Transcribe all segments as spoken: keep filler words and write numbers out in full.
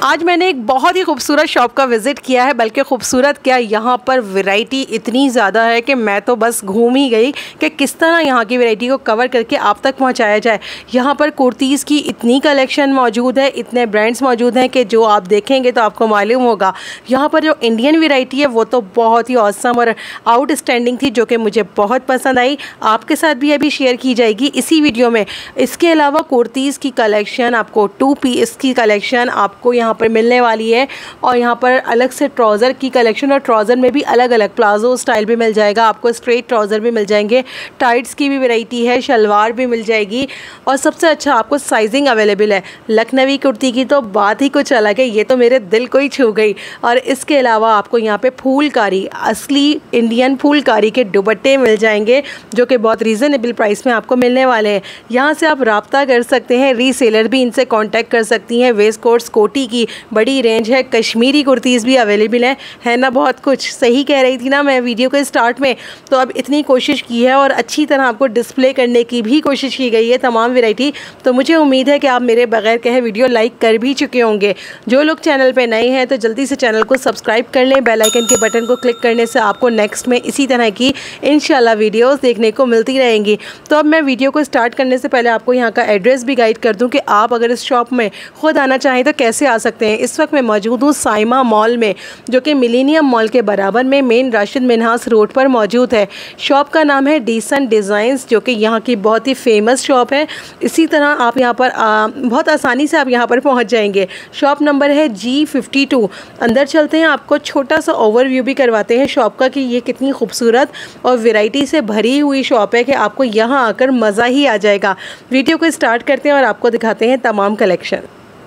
आज मैंने एक बहुत ही खूबसूरत शॉप का विज़िट किया है, बल्कि खूबसूरत क्या, यहाँ पर वैरायटी इतनी ज़्यादा है कि मैं तो बस घूम ही गई कि किस तरह यहाँ की वैरायटी को कवर करके आप तक पहुँचाया जाए। यहाँ पर कुर्तीज़ की इतनी कलेक्शन मौजूद है, इतने ब्रांड्स मौजूद हैं कि जो आप देखेंगे तो आपको मालूम होगा। यहाँ पर जो इंडियन वैरायटी है वो तो बहुत ही ऑसम और आउटस्टैंडिंग थी, जो कि मुझे बहुत पसंद आई। आपके साथ भी अभी शेयर की जाएगी इसी वीडियो में। इसके अलावा कुर्तीज़ की कलेक्शन, आपको टू पीस की कलेक्शन आपको यहाँ पर मिलने वाली है, और यहाँ पर अलग से ट्राउज़र की कलेक्शन, और ट्राउज़र में भी अलग अलग प्लाजो स्टाइल भी मिल जाएगा आपको, स्ट्रेट ट्राउज़र भी मिल जाएंगे, टाइट्स की भी वैरायटी है, शलवार भी मिल जाएगी, और सबसे अच्छा आपको साइजिंग अवेलेबल है। लखनवी कुर्ती की तो बात ही कुछ अलग है, ये तो मेरे दिल को ही छू गई। और इसके अलावा आपको यहाँ पे फूलकारी, असली इंडियन फूलकारी के दुपट्टे मिल जाएंगे, जो कि बहुत रीज़नेबल प्राइस में आपको मिलने वाले हैं। यहाँ से आप रब्ता कर सकते हैं, रीसेलर भी इनसे कांटेक्ट कर सकती हैं। वेस्ट कोट्स, कोटी की बड़ी रेंज है, कश्मीरी कुर्तीज़ भी अवेलेबल हैं, है ना। बहुत कुछ सही कह रही थी ना मैं वीडियो के स्टार्ट में। तो अब इतनी कोशिश की है और अच्छी तरह आपको डिस्प्ले करने की भी कोशिश की गई है तमाम वैरायटी। तो मुझे उम्मीद है कि आप मेरे बगैर कहे वीडियो लाइक कर भी चुके होंगे। जो लोग चैनल पे नए हैं तो जल्दी से चैनल को सब्सक्राइब कर लें। बेल आइकन के बटन को क्लिक करने से आपको नेक्स्ट में इसी तरह की इंशाल्लाह वीडियोस देखने को मिलती रहेंगी। तो अब मैं वीडियो को स्टार्ट करने से पहले आपको यहाँ का एड्रेस भी गाइड कर दूँ कि आप अगर इस शॉप में ख़ुद आना चाहें तो कैसे आ सकते हैं। इस वक्त मैं मौजूद हूँ साइमा मॉल में, जो कि मिलेनियम मॉल के बराबर में मेन राशिद मिन्हास रोड पर मौजूद है। शॉप का नाम है डिसेंट डिज़ाइंस, जो कि यहाँ की बहुत ही फेमस शॉप है। इसी तरह आप यहाँ पर आ, बहुत आसानी से आप यहाँ पर पहुँच जाएंगे। शॉप नंबर है जी फिफ्टी टू। अंदर चलते हैं, आपको छोटा सा ओवरव्यू भी करवाते हैं शॉप का कि ये कितनी खूबसूरत और वैरायटी से भरी हुई शॉप है कि आपको यहाँ आकर मज़ा ही आ जाएगा। वीडियो को स्टार्ट करते हैं और आपको दिखाते हैं तमाम कलेक्शन।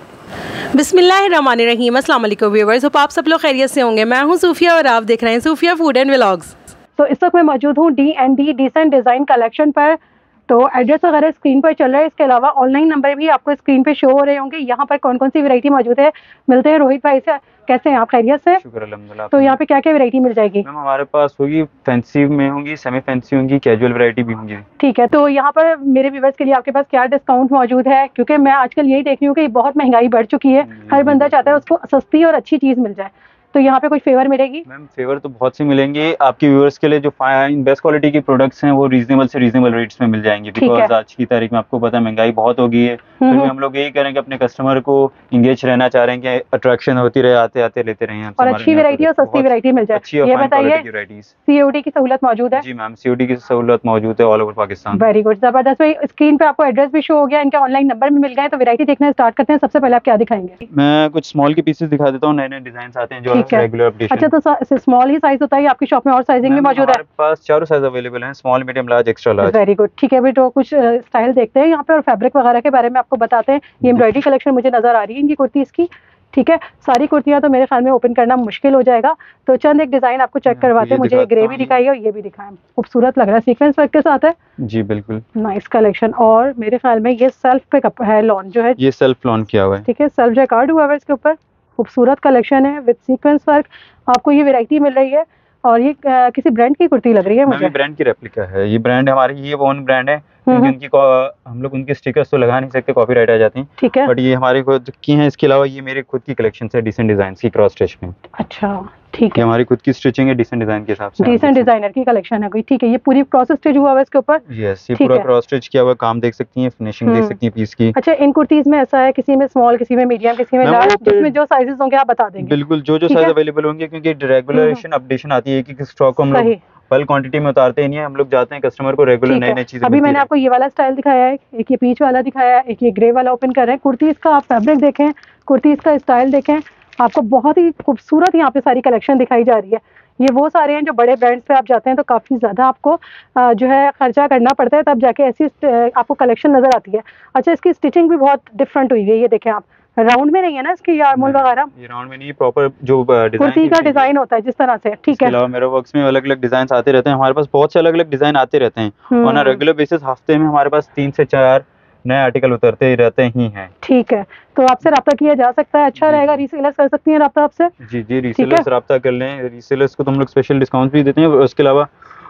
बिस्मिल्लाहिर्रहमानिर्रहीम। अस्सलाम वालेकुम व्यूअर्स, होप आप सब लोग खैरियत से होंगे। मैं हूं सूफिया और आप देख रहे हैं सूफिया फूड एंड व्लॉग्स। तो इस वक्त मैं मौजूद हूं D and D decent design collection पर। तो एड्रेस वगैरह स्क्रीन पर चल रहा है। इसके अलावा ऑनलाइन नंबर भी आपको स्क्रीन पे शो हो रहे होंगे। यहाँ पर कौन कौन सी वैरायटी मौजूद है मिलते हैं। रोहित भाई से, कैसे हैं आप? खैरियत से? शुक्र अल्हम्दुलिल्लाह। तो यहाँ पे क्या क्या वैरायटी मिल जाएगी? मैम हमारे पास होगी, फैंसी में होंगी, सेमी फैंसी होंगी, कैजुअल वैरायटी भी होंगी। ठीक है। तो यहाँ पर मेरे व्यूअर्स के लिए आपके पास क्या डिस्काउंट मौजूद है? क्योंकि मैं आजकल यही देख रही हूँ कि बहुत महंगाई बढ़ चुकी है, हर बंदा चाहता है उसको सस्ती और अच्छी चीज़ मिल जाए। तो यहाँ पे कोई फेवर मिलेगी? मैम फेवर तो बहुत सी मिलेंगे आपके व्यूअर्स के लिए। जो फाइन बेस्ट क्वालिटी की प्रोडक्ट्स हैं वो रीजनेबल से रीजनेबल रेट्स में मिल जाएंगे, बिकॉज आज की तारीख में आपको पता है महंगाई बहुत हो गई है। फिर भी हम लोग यही करेंगे, अपने कस्टमर को इंगेज रहना चाह रहे हैं कि अट्रैक्शन होती रहे, आते आते लेते रहे, और अच्छी वैरायटी और सस्ती वैरायटी मिल जाए। ये बताइए, सीओडी की सहूलत मौजूद है? जी मैम, सीओडी की सहूलत मौजूद है all over Pakistan. Very good, जबरदस्त। भाई स्क्रीन पे आपको एड्रेस भी शो हो गया, इनका ऑनलाइन नंबर भी मिल गया है। तो वैरायटी देखना स्टार्ट करते हैं। सबसे पहले आप क्या दिखाएंगे? मैं कुछ स्मॉल के पीसेस दिखा देता हूँ, नए नए डिजाइन आते हैं जो रेगुलर अपडेशन। अच्छा, तो स्मॉल ही साइज होता है आपकी शॉप में और साइजिंग भी मौजूद है? हमारे पास चारों साइज अवेलेबल हैं, small, medium, large, extra large. Very good, ठीक है। भी तो कुछ स्टाइल देखते हैं यहाँ पे और फैब्रिक वगैरह के बारे में आपको बताते हैं। ये एम्ब्रॉयडरी कलेक्शन मुझे नजर आ रही है इनकी कुर्तीज़ की। ठीक है, सारी कुर्तियाँ तो मेरे ख्याल में ओपन करना मुश्किल हो जाएगा। तो चंद एक डिजाइन आपको चेक करवाते हैं। मुझे ग्रे भी दिखाई और ये भी दिखाएं, खूबसूरत लग रहा है, सीक्वेंस वर्क के साथ है। जी बिल्कुल, नाइस कलेक्शन। और मेरे ख्याल में ये सेल्फ पे है लॉन, जो है ये सेल्फ लॉन किया हुआ है। ठीक है, सेल्फ जैकार्ड हुआ है इसके ऊपर। खूबसूरत कलेक्शन है विद सीक्वेंस वर्क। आपको ये वैरायटी मिल रही है और ये आ, किसी ब्रांड की कुर्ती लग रही है मुझे। ब्रांड की रेप्लिका है ये। ब्रांड हमारी, ये ओन ब्रांड है, क्योंकि उनकी हम लोग उनके स्टिकर्स तो लगा नहीं सकते, कॉपीराइट आ जाती हैं। ठीक है, बट ये हमारे खुद की हैं। इसके अलावा ये मेरे खुद की कलेक्शन है डिसेंट डिजाइन की, क्रॉस स्टिच में। अच्छा ठीक है, ये हमारी खुद की स्टिचिंग है डिसेंट डिजाइन के हिसाब से। डिसेंट डिजाइनर की कलेक्शन है कोई। ठीक है, ये पूरी क्रॉस स्टिच हुआ है इसके ऊपर? यस, ये पूरा क्रॉस स्टिच किया हुआ, काम देख सकती हैं, फिनिशिंग देख सकती हैं पीस की। अच्छा, इन कुर्तीज में ऐसा है किसी में स्मॉल, किसी में मीडियम, किसी में लार्ज, जिसमें जो साइजेस होंगे आप बता देंगे? बिल्कुल, जो जो साइज अवेलेबल होंगे, क्योंकि रेगुलरेशन अपडेशन आती है कि स्टॉक को हम लोग बल्क क्वांटिटी में उतारते ही नहीं है। हम लोग जाते हैं कस्टमर को रेगुलर नई नई चीजें। अभी मैंने आपको ये वाला स्टाइल दिखाया है, एक ये पीच वाला दिखाया है, एक ये ग्रे वाला ओपन कर रहे हैं। कुर्तीज का आप फैब्रिक देखें, कुर्तीज का स्टाइल देखें, आपको बहुत ही खूबसूरत यहाँ पे सारी कलेक्शन दिखाई जा रही है। ये वो सारे हैं जो बड़े ब्रांड्स पे आप जाते हैं तो काफ़ी ज़्यादा आपको जो है खर्चा करना पड़ता है, तब जाके ऐसी आपको कलेक्शन नज़र आती है। अच्छा, इसकी स्टिचिंग भी बहुत डिफरेंट हुई है। ये देखें आप, राउंड में नहीं है ना इसकी आर्मोल वगैरह? ये राउंड में नहीं, प्रॉपर जो कुर्ती का डिजाइन होता है जिस तरह से। ठीक है, मेरे वर्क्स में अलग अलग डिजाइन आते रहते हैं। हमारे पास बहुत से अलग अलग डिजाइन आते रहते हैं ऑन अ रेगुलर बेसिस। हफ्ते में हमारे पास तीन से चार नए आर्टिकल उतरते ही रहते ही हैं। ठीक है, तो आपसे रब्ता किया जा सकता है, अच्छा रहेगा। रीसेलर्स कर सकती हैं रब्ता आपसे? जी जी, रीसेलर्स रब्ता कर लें। रीसेलर्स को तो हम लोग स्पेशल डिस्काउंट भी देते हैं। उसके अलावा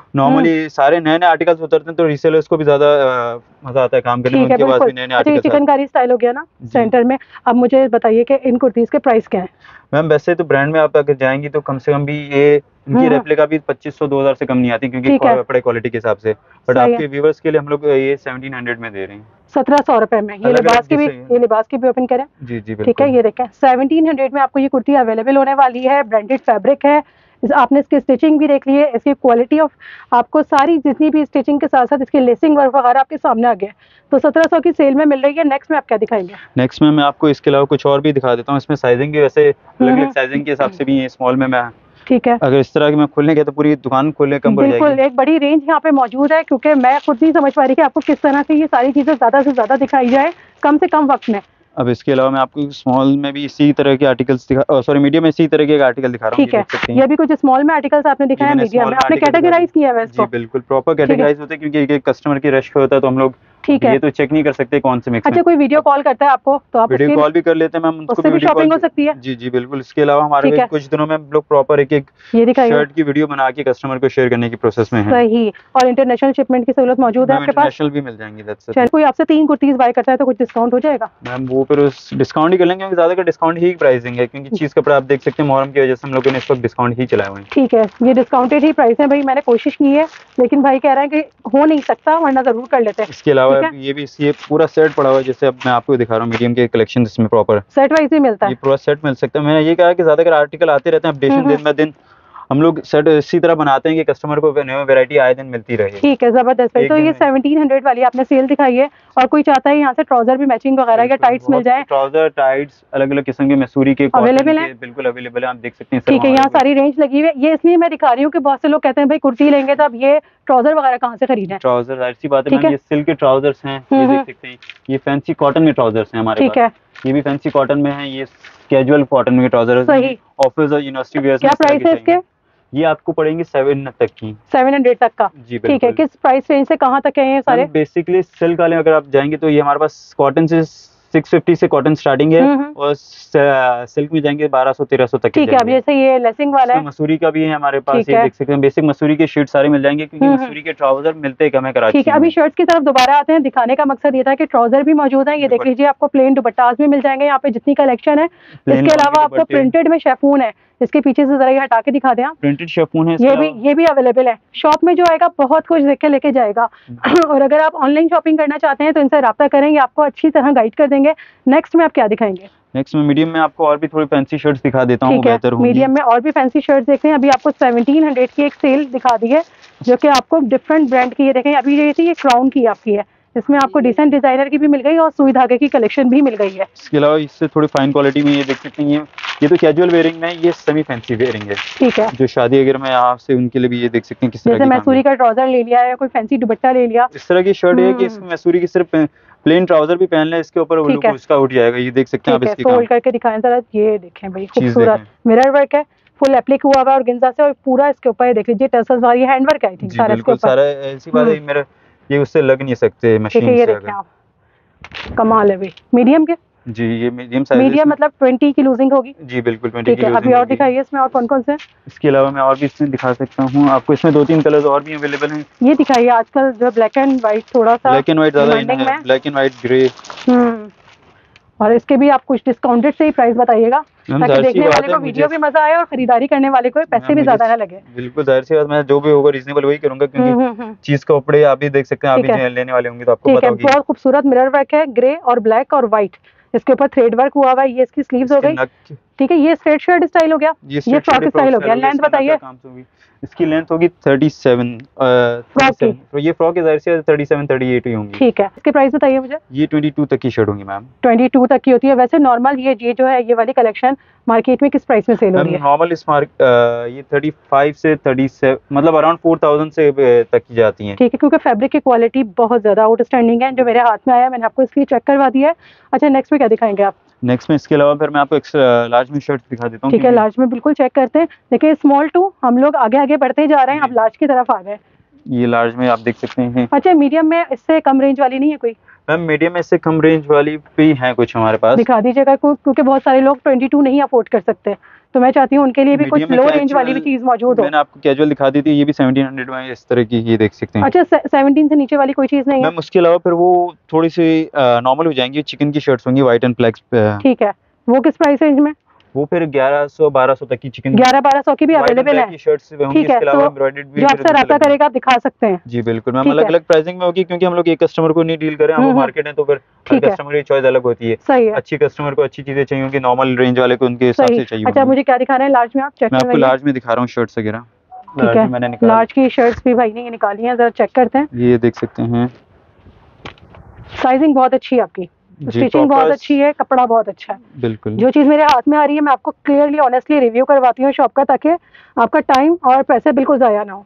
नॉर्मली सारे नए नए आर्टिकल्स उतरते हैं तो रीसेलर्स को भी ज्यादा मजा आता है काम करने में, उनके पास भी नए नए आर्टिकल्स। चिकनकारी स्टाइल हो गया ना सेंटर में। अब मुझे बताइए कि इन कुर्तीज के प्राइस क्या है? मैम वैसे तो ब्रांड में आप अगर जाएंगी तो कम से कम भी ये इनकी रेप्लिका भी पच्चीस सौ दो हजार से कम नहीं आती, क्योंकि कपड़े क्वालिटी के हिसाब से। बट आपके व्यूवर्स के लिए हम लोग ये सेवनटीन हंड्रेड में दे रहे हैं, सत्रह सौ रुपए में। ये लिबास की भी ये लिबास की भी ओपन करें। जी जी ठीक है, ये देखें सेवनटीन हंड्रेड में आपको ये कुर्ती अवेलेबल होने वाली है। ब्रांडेड फैब्रिक है, आपने इसकी स्टिचिंग भी देख ली है, इसकी क्वालिटी ऑफ आपको सारी जितनी भी स्टिचिंग के साथ साथ इसकी लेसिंग वर्क वगैरह आपके सामने आ गया। तो सत्रह सौ की सेल में मिल रही है। नेक्स्ट में आप क्या दिखाएंगे? नेक्स्ट में मैं आपको इसके अलावा कुछ और भी दिखा देता हूँ। इसमें साइजिंग भी वैसे अलग अलग साइजिंग के हिसाब से भी है, स्मॉल में मैं। ठीक है, अगर इस तरह की मैं खोलने गया तो पूरी दुकान खोलने कम पड़ जाएगी। बिल्कुल, एक बड़ी रेंज यहाँ पे मौजूद है, क्योंकि मैं खुद नहीं समझ पा रही कि आपको किस तरह से ये सारी चीजें ज्यादा से ज्यादा दिखाई जाए कम से कम वक्त में। अब इसके अलावा मैं आपको स्मॉल में भी इसी तरह के आर्टिकल्स दिखा, सॉरी मीडियम में इसी तरह के आर्टिकल दिखा रहा हूं। ठीक है, ये भी कुछ स्मॉल में आर्टिकल्स आपने दिखाया, मीडियम में आपने कैटेगराइज किया है इसको। जी बिल्कुल प्रॉपर कैटेगराइज होते हैं, क्योंकि एक एक कस्टमर की रश होता है तो हम लोग ठीक है ये तो चेक नहीं कर सकते कौन से मिक्स। अच्छा, कोई वीडियो कॉल करता है आपको तो आप वीडियो कॉल भी कर लेते हैं मैम, उनको भी शॉपिंग हो सकती है। जी जी बिल्कुल। इसके अलावा हमारे कुछ दिनों में हम लोग प्रॉपर एक एक शर्ट की वीडियो बना के कस्टमर को शेयर करने की प्रोसेस में है। सही, और इंटरनेशनल शिपमेंट की सहूलत मौजूद है आपके पास? इंटरनेशनल भी मिल जाएंगी। चलिए, कोई आपसे तीन कुर्तीज बाय करता है तो कुछ डिस्काउंट हो जाएगा? मैम वो फिर उस डिस्काउंट ही कर लेंगे, क्योंकि ज्यादातर डिस्काउंट ही प्राइसिंग है, क्योंकि चीज कपड़ा आप देख सकते हैं मुहर्रम की वजह से हम लोगों ने इस वक्त डिस्काउंट ही चलाए हुए हैं। ठीक है, ये डिस्काउंटेड ही प्राइस है भाई, मैंने कोशिश की है लेकिन भाई कह रहा है कि हो नहीं सकता, वरना जरूर कर लेते हैं। इसके अलावा ये भी ये पूरा सेट पड़ा हुआ है, जैसे अब मैं आपको दिखा रहा हूँ मीडियम के कलेक्शन, इसमें प्रॉपर सेट वाइज ही मिलता है। ये पूरा सेट मिल सकता है। मैंने ये कहा कि ज्यादातर आर्टिकल आते रहते हैं अपडेशन, दिन ब दिन हम लोग सेट इसी तरह बनाते हैं कि कस्टमर को नई वैरायटी आए दिन मिलती रहे। ठीक है, जबरदस्त भाई। तो ये सेवनटीन हंड्रेड वाली आपने सेल दिखाई है, और कोई चाहता है यहाँ से ट्राउजर भी मैचिंग वगैरह या टाइट्स मिल जाए? ट्राउजर टाइट्स अलग अलग किस्म के मसूरी के अवेलेबल है, बिल्कुल अवेलेबल है, आप देख सकते हैं। ठीक है, यहाँ सारी रेंज लगी हुई है। ये इसलिए मैं दिखा रही हूँ कि बहुत से लोग कहते हैं भाई कुर्ती लेंगे तो अब ये ट्राउजर वगैरह कहाँ से खरीदें? ट्राउजर ऐसी बात है, ये सिल्क के ट्राउजर्स हैं, ये देख सकते हैं। ये फैंसी कॉटन में ट्राउजर्स हैं हमारे पास। ठीक है, ये भी फैंसी कॉटन में है, ये कैजुअल कॉटन में ट्राउजर है, ऑफिस और यूनिवर्सिटी वेयर। क्या प्राइस है इसके? ये आपको पड़ेंगे सेवन तक की, सेवन हंड्रेड तक का। जी ठीक है, किस प्राइस रेंज से कहाँ तक है ये सारे? बेसिकली सिल्क वाले अगर आप जाएंगे तो ये हमारे पास कॉटन से सिक्स फिफ्टी से कॉटन स्टार्टिंग है, और सिल्क में जाएंगे बारह सौ तेरह सौ तक। ठीक है, अब जैसे ये लेसिंग वाला है, मसूरी का भी है हमारे पास, ये देख सकते हैं। बेसिक मसूरी के शीट सारे मिल जाएंगे, क्योंकि मसूरी के ट्राउजर मिलते कम है कराची। ठीक है, अभी शर्ट्स की तरफ दोबारा आते हैं। दिखाने का मकसद ये था कि ट्राउजर भी मौजूद है, ये देख लीजिए। आपको प्लेन दुपट्टास भी मिल जाएंगे यहाँ पे, जितनी कलेक्शन है। इसके अलावा आपको प्रिंटेड में शेफून है, इसके पीछे से जरा ये हटा के दिखा दें आप। प्रिंटेड शेफून है, ये भी ये भी अवेलेबल है। शॉप में जो आएगा बहुत कुछ देख के लेके जाएगा। और अगर आप ऑनलाइन शॉपिंग करना चाहते हैं तो इनसे राब्ता करें, ये आपको अच्छी तरह गाइड कर देंगे। नेक्स्ट में आप क्या दिखाएंगे? नेक्स्ट में मीडियम में आपको और भी थोड़ी फैंसी शर्ट्स दिखा देता हूँ, बेहतर होंगी। मीडियम में और भी फैंसी शर्ट्स देखते हैं। अभी आपको सेवनटीन हंड्रेड की एक सेल दिखा दी है, जो कि आपको डिफरेंट ब्रांड की, ये देखें। अभी ये थी ये क्राउन की आपकी है, इसमें आपको डिसेंट डिजाइनर की भी मिल गई और सुई धागे की कलेक्शन भी मिल गई है। इसके अलावा इससे थोड़ी फाइन क्वालिटी में ये देख सकते हैं, ये तो कैजुअल वेयरिंग में, ये सेमी फैंसी वेयरिंग है। ठीक है, जो शादी वगैरह में यहाँ से उनके लिए भी ये देख सकते हैं किस तरह की। जैसे मैसूरी का ट्राउजर ले लिया है, कोई फैंसी दुपट्टा ले लिया, इस तरह की शर्ट है कि इसमें मैसूरी की सिर्फ प्लेन ट्राउजर भी पहन ले, इसके ऊपर वो लुक उसका उठ जाएगा। ये देख सकते हैं आप इसकी फोल्ड करके दिखाएं जरा, ये देखें भाई, खूबसूरत मिरर वर्क है, फुल एप्लिक हुआ हुआ और ऑर्गेन्जा से, और पूरा इसके ऊपर देख लीजिए टसल्स वाली हैंड वर्क है। आई थिंक सारा इसके ऊपर सारा ऐसी बात है, मेरा ये उससे लग नहीं सकते मशीन से। देखें आप, कमाल है भाई। मीडियम के जी, ये मीडियम साइज, मीडियम मतलब ट्वेंटी की लूजिंग होगी। जी बिल्कुल ट्वेंटी की लूजिंग। अभी और दिखाइए इसमें और कौन कौन से? इसके अलावा मैं और भी इसमें दिखा सकता हूँ आपको। इसमें दो तीन कलर्स और भी अवेलेबल हैं। ये दिखाइए, आजकल जो ब्लैक एंड व्हाइट थोड़ा सा, ब्लैक एंड व्हाइट ज्यादा इन है, black and white grey. Hmm और इसके भी आप कुछ डिस्काउंटेड से ही प्राइस बताइएगा, ताकि देखने वाले को वीडियो भी मजा आए और खरीदारी करने वाले को पैसे भी ज्यादा ना लगे। बिल्कुल, जाहिर सी बात, मैं जो भी होगा रीजनेबल वही करूंगा, क्योंकि चीज का कपड़े आप भी देख सकते हैं, आप भी लेने वाले होंगे तो आपको पता होगी। बहुत खूबसूरत मिरर वर्क है, ग्रे और ब्लैक और व्हाइट, इसके ऊपर थ्रेड वर्क हुआ हुआ है। ये इसकी स्लीव्स हो गई। ठीक है, ये स्ट्रेट शर्ट स्टाइल हो गया, ये फ्रॉक स्टाइल हो गया। लेंथ बताइए इसकी। लेंथ होगी थर्टी सेवन, तो ये फ्रॉक जाहिर से थर्टी सेवन थर्टी एट ही होंगी। ठीक है, इसके प्राइस बताइए मुझे। ये ट्वेंटी टू तक की शर्ट होंगी मैम। ट्वेंटी टू तक की होती है। वैसे नॉर्मल ये ये जो है ये वाली कलेक्शन मार्केट में किस प्राइस में सेल हो रही है? नॉर्मल इस मार्क ये थर्टी फाइव से थर्टी सेवन, मतलब अराउंड फोर थाउजेंड से तक की जाती हैं। ठीक है, क्योंकि फैब्रिक की क्वालिटी बहुत ज्यादा आउटस्टैंडिंग है। जो मेरे हाथ में आया मैंने आपको इसलिए चेक करवा दिया है। अच्छा, नेक्स्ट में क्या दिखाएंगे आप? नेक्स्ट में इसके अलावा फिर मैं आपको एक्स्ट्रा लार्ज में शर्ट दिखा देता हूँ। ठीक है, लार्ज में बिल्कुल चेक करते हैं। देखिए स्मॉल टू हम लोग आगे आगे बढ़ते जा रहे हैं, अब लार्ज की तरफ आ गए। ये लार्ज में आप देख सकते हैं। अच्छा, मीडियम में इससे कम रेंज वाली नहीं है कोई? मैम मीडियम में इससे कम रेंज वाली भी है कुछ हमारे पास। दिखा दीजिएगा, क्योंकि बहुत सारे लोग बाईस नहीं अफोर्ड कर सकते, तो मैं चाहती हूँ उनके लिए भी कुछ लो रेंज वाली भी चीज मौजूद हो। मैंने आपको कैजुअल दिखा दी थी, ये भी सत्रह सौ में इस तरह की, ये देख सकते हैं। अच्छा, सत्रह से नीचे वाली कोई चीज नहीं है मैम? उसके अलावा फिर वो थोड़ी सी नॉर्मल हो जाएंगी, चिकन की शर्ट्स होंगी व्हाइट एंड ब्लैक। ठीक है, वो किस प्राइस रेंज में? वो फिर ग्यारह सौ बारह सौ तक की चिकन, ग्यारह बारह सौ की भी अवेलेबल है। शर्ट्स होंगी। इसके अलावा एम्ब्रॉयडर्ड भी जो आपसे रब्ता करेगा आप दिखा सकते हैं। जी बिल्कुल मैम, अलग अलग प्राइसिंग में होगी, क्योंकि हम लोग एक कस्टमर को नहीं डील कर रहे हैं, हम मार्केट है, तो फिर हर कस्टमर की चॉइस अलग होती है। सही है। अच्छी कस्टमर को अच्छी चीजें चाहिए होंगी, नॉर्मल रेंज वाले को उनके हिसाब से चाहिए। अच्छा, मुझे क्या दिखा रहे हैं लार्ज में? आप चेक मैं आपको लार्ज में दिखा रहा हूँ शर्ट्स वगैरह। ठीक है, मैंने लार्ज की शर्ट्स भी भाई ने निकाली हैं, जरा चेक करते हैं। ये देख सकते हैं, साइजिंग बहुत अच्छी है आपकी, स्टिचिंग बहुत अच्छी है, कपड़ा बहुत अच्छा है। बिल्कुल, जो चीज मेरे हाथ में आ रही है मैं आपको क्लियरली ऑनेस्टली रिव्यू करवाती हूँ शॉप का, ताकि आपका टाइम और पैसे बिल्कुल जाया ना हो।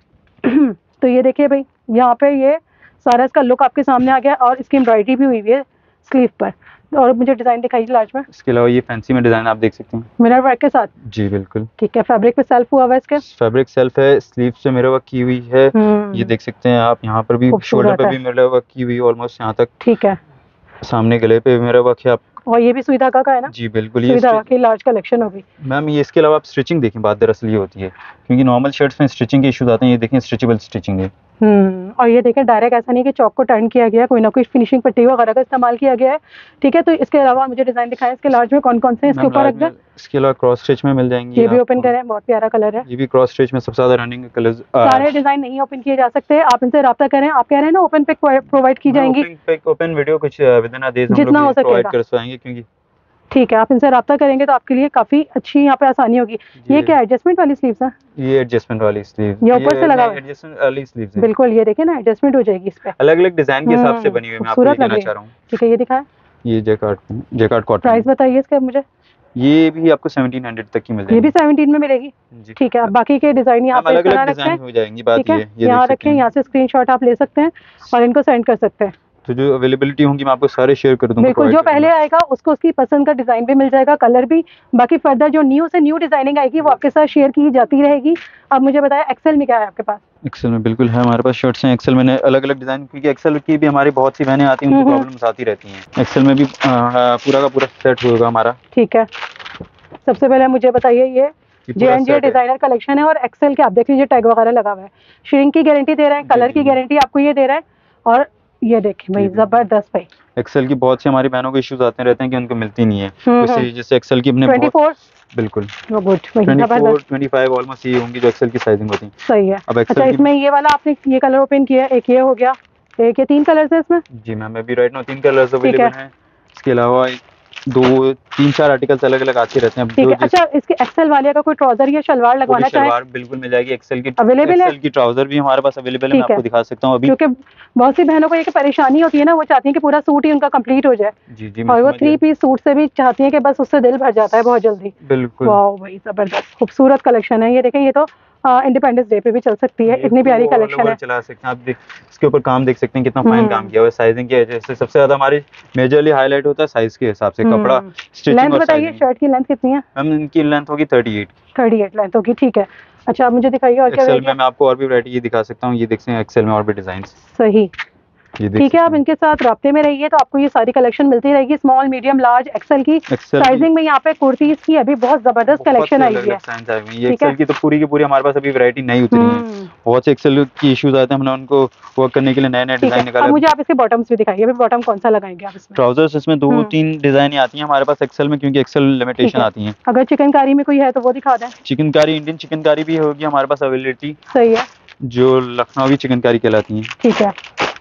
तो ये देखिए भाई, यहाँ पे ये सारा इसका लुक आपके सामने आ गया, और इसकी एम्ब्रॉयडरी भी हुई हुई है स्लीव पर। और मुझे डिजाइन दिखाइए लार्ज में। इसके अलावा ये फैंसी में डिजाइन आप देख सकते हैं, मिरर वर्क के साथ। जी बिल्कुल। ठीक है, फैब्रिक पे सेल्फ हुआ हुआ है इसके? फैब्रिक सेल्फ है, स्लीव से मिरर वर्क की हुई है, ये देख सकते हैं आप। यहाँ पर भी शोल्डर पे भी मिरर वर्क की हुई है ऑलमोस्ट यहाँ तक। ठीक है, सामने गले पे मिरर वर्क है आप, और ये भी सुई धागा का है ना? जी बिल्कुल, ये सुई धागा की लार्ज कलेक्शन होगी मैम। ये इसके अलावा आप स्टिचिंग देखें, बात दरअसल ये होती है, क्योंकि नॉर्मल शर्ट्स में स्टिचिंग के इश्यूज आते हैं, ये देखें स्ट्रेचेबल स्टिचिंग है। हम्म और ये देखें डायरेक्ट ऐसा नहीं कि चौक को टर्न किया गया, कोई ना कोई फिनिशिंग पट्टी वगैरह का इस्तेमाल किया गया है। ठीक है, तो इसके अलावा मुझे डिजाइन दिखाएं इसके लार्ज में कौन कौन से इसके ऊपर रख दें? इसके अलावा क्रॉस स्टिच में मिल जाएंगे, ये भी ओपन करें, बहुत प्यारा कलर है। ये भी क्रॉस स्टिच में सबसे ज्यादा रनिंग कलर। सारे डिजाइन नहीं ओपन किए जा सकते, आप इनसे राब्ता करें। आप कह रहे हैं ना ओपन पिक प्रोवाइड की जाएंगी? ओपन पिक, ओपन वीडियो कुछ विद इन अ डेज हम लोग प्रोवाइड कर पाएंगे, क्योंकि ठीक है, आप इनसे राब्ता करेंगे तो आपके लिए काफी अच्छी यहाँ पे आसानी होगी। ये क्या एडजस्टमेंट वाली स्लीव्स है? ये एडजस्टमेंट वाली स्लीव, ये ऊपर से लगा हुआ है, एडजस्टमेंट वाली स्लीव्स है। बिल्कुल, ये देखिए ना एडजस्टमेंट हो जाएगी इस पे, अलग अलग डिजाइन के हिसाब से बनी हुई है। मैं आपको ये कहना चाह रहा हूँ। ठीक है, ये दिखाएं। ये जैकार्ड, जैकार्ड कॉटन। प्राइस बताइए इसका मुझे। ये भी आपको सत्रह सौ तक की मिल जाएगी। ये भी सत्रह में मिलेगी? ठीक है, अब बाकी के डिजाइन यहाँ पे अलग अलग डिजाइन हो जाएंगी। बात ये ये यहाँ रखें, यहाँ से स्क्रीनशॉट आप ले सकते हैं और इनको सेंड कर सकते हैं। तो जो अवेलेबिलिटी होंगी मैं आपको सारे शेयर कर दूंगा। बिल्कुल, जो पहले आएगा उसको उसकी पसंद का डिजाइन भी मिल जाएगा, कलर भी। बाकी फर्दर जो न्यू से न्यू डिजाइनिंग आएगी वो आपके साथ शेयर की जाती रहेगी। अब मुझे बताया एक्सेल में क्या है आपके पास? एक्सेल में बिल्कुल है हमारे पास शर्ट्स हैं। एक्सेल में अलग अलग डिजाइन, क्योंकि एक्सेल की भी हमारी बहुत सी बहनें आती हैं, उनको प्रॉब्लम्स आती रहती हैं। एक्सेल में भी पूरा का पूरा सेट होगा हमारा। ठीक है, सबसे पहले मुझे बताइए, ये J and J designer collection है और एक्सेल के आप देख लीजिए टैग वगैरह लगा हुआ है। श्रिंक की गारंटी दे रहे हैं, कलर की गारंटी आपको ये दे रहा है, और ये देखिए भाई जबरदस्त भाई। एक्सेल की बहुत सी हमारी बहनों को इश्यूज आते रहते हैं कि उनको मिलती नहीं है, जैसे जैसे एक्सेल की अपने चौबीस बिल्कुल गुड चौबीस पच्चीस ऑलमोस्ट ये होंगी जो एक्सेल की साइजिंग होती है। सही है। अब अच्छा, इसमें ये वाला आपने ये कलर ओपन किया, एक ये हो गया, एक ये तीन कलर्स है इसमें? जी मैम, अभी राइट नाउ तीन कलर्स अवेलेबल हैं। इसके अलावा दो तीन चार आर्टिकल्स अलग अलग आते रहते हैं। ठीक है। अच्छा, इसके एक्सेल वाले का कोई ट्राउजर या शलवार लगवाना चाहे? शलवार बिल्कुल मिल जाएगी। एक्सेल की अवेलेबल है, एक्सेल की ट्राउजर भी हमारे पास अवेलेबल है, मैं आपको दिखा सकता हूं अभी। क्योंकि बहुत सी बहनों को ये परेशानी होती है ना, वो चाहती हैं कि पूरा सूट ही उनका कंप्लीट हो जाए। जी जी, और वो थ्री पीस सूट से भी चाहती हैं कि बस उससे दिल भर जाता है बहुत जल्दी। बिल्कुल, वाह भाई जबरदस्त खूबसूरत कलेक्शन है ये। देखें, ये तो इंडिपेंडेंस डे पे भी चल सकती है, इतनी प्यारी कलेक्शन है। चला सकते हैं आप। देख इसके ऊपर काम देख सकते हैं कितना फाइन काम किया हुआ है। साइजिंग की वजह से सबसे ज्यादा हमारी मेजरली हाईलाइट होता है साइज के हिसाब से, कपड़ा स्टिचिंग। लेंथ बताइए, शर्ट की लेंथ कितनी है? मैम इनकी लेंथ होगी अड़तीस अड़तीस लेंथ होगी। ठीक है, अच्छा मुझे दिखाइए और क्या। एक्सेल में मैं आपको और भी वैरायटी दिखा सकता हूँ, ये देख सकते हैं एक्सेल में और भी डिजाइन। सही, ठीक है, आप इनके साथ राब्ते में रहिए तो आपको ये सारी कलेक्शन मिलती रहेगी, स्मॉल मीडियम लार्ज एक्सेल की साइजिंग में। यहाँ पे कुर्तीज की अभी बहुत जबरदस्त कलेक्शन आई है। ये एक्सेल की तो पूरी की पूरी हमारे पास अभी वैरायटी नहीं उतरी है, बहुत से एक्सेल की इश्यूज आते हैं, हमने उनको वर्क करने के लिए नए नए डिजाइन निकाले। मुझे आप इसके बॉटम्स भी दिखाइए, बॉटम कौन सा लगाएंगे आप इसमें? ट्राउजर्स इसमें दो तीन डिजाइन आती है हमारे पास एक्सेल में, क्योंकि एक्सेल लिमिटेशन आती है। अगर चिकनकारी में कोई है तो वो दिखा दें। चिकनकारी, इंडियन चिकनकारी भी होगी हमारे पास अवेलेबिलिटी। सही है, जो लखनवी चिकनकारी कहलाती है। ठीक है,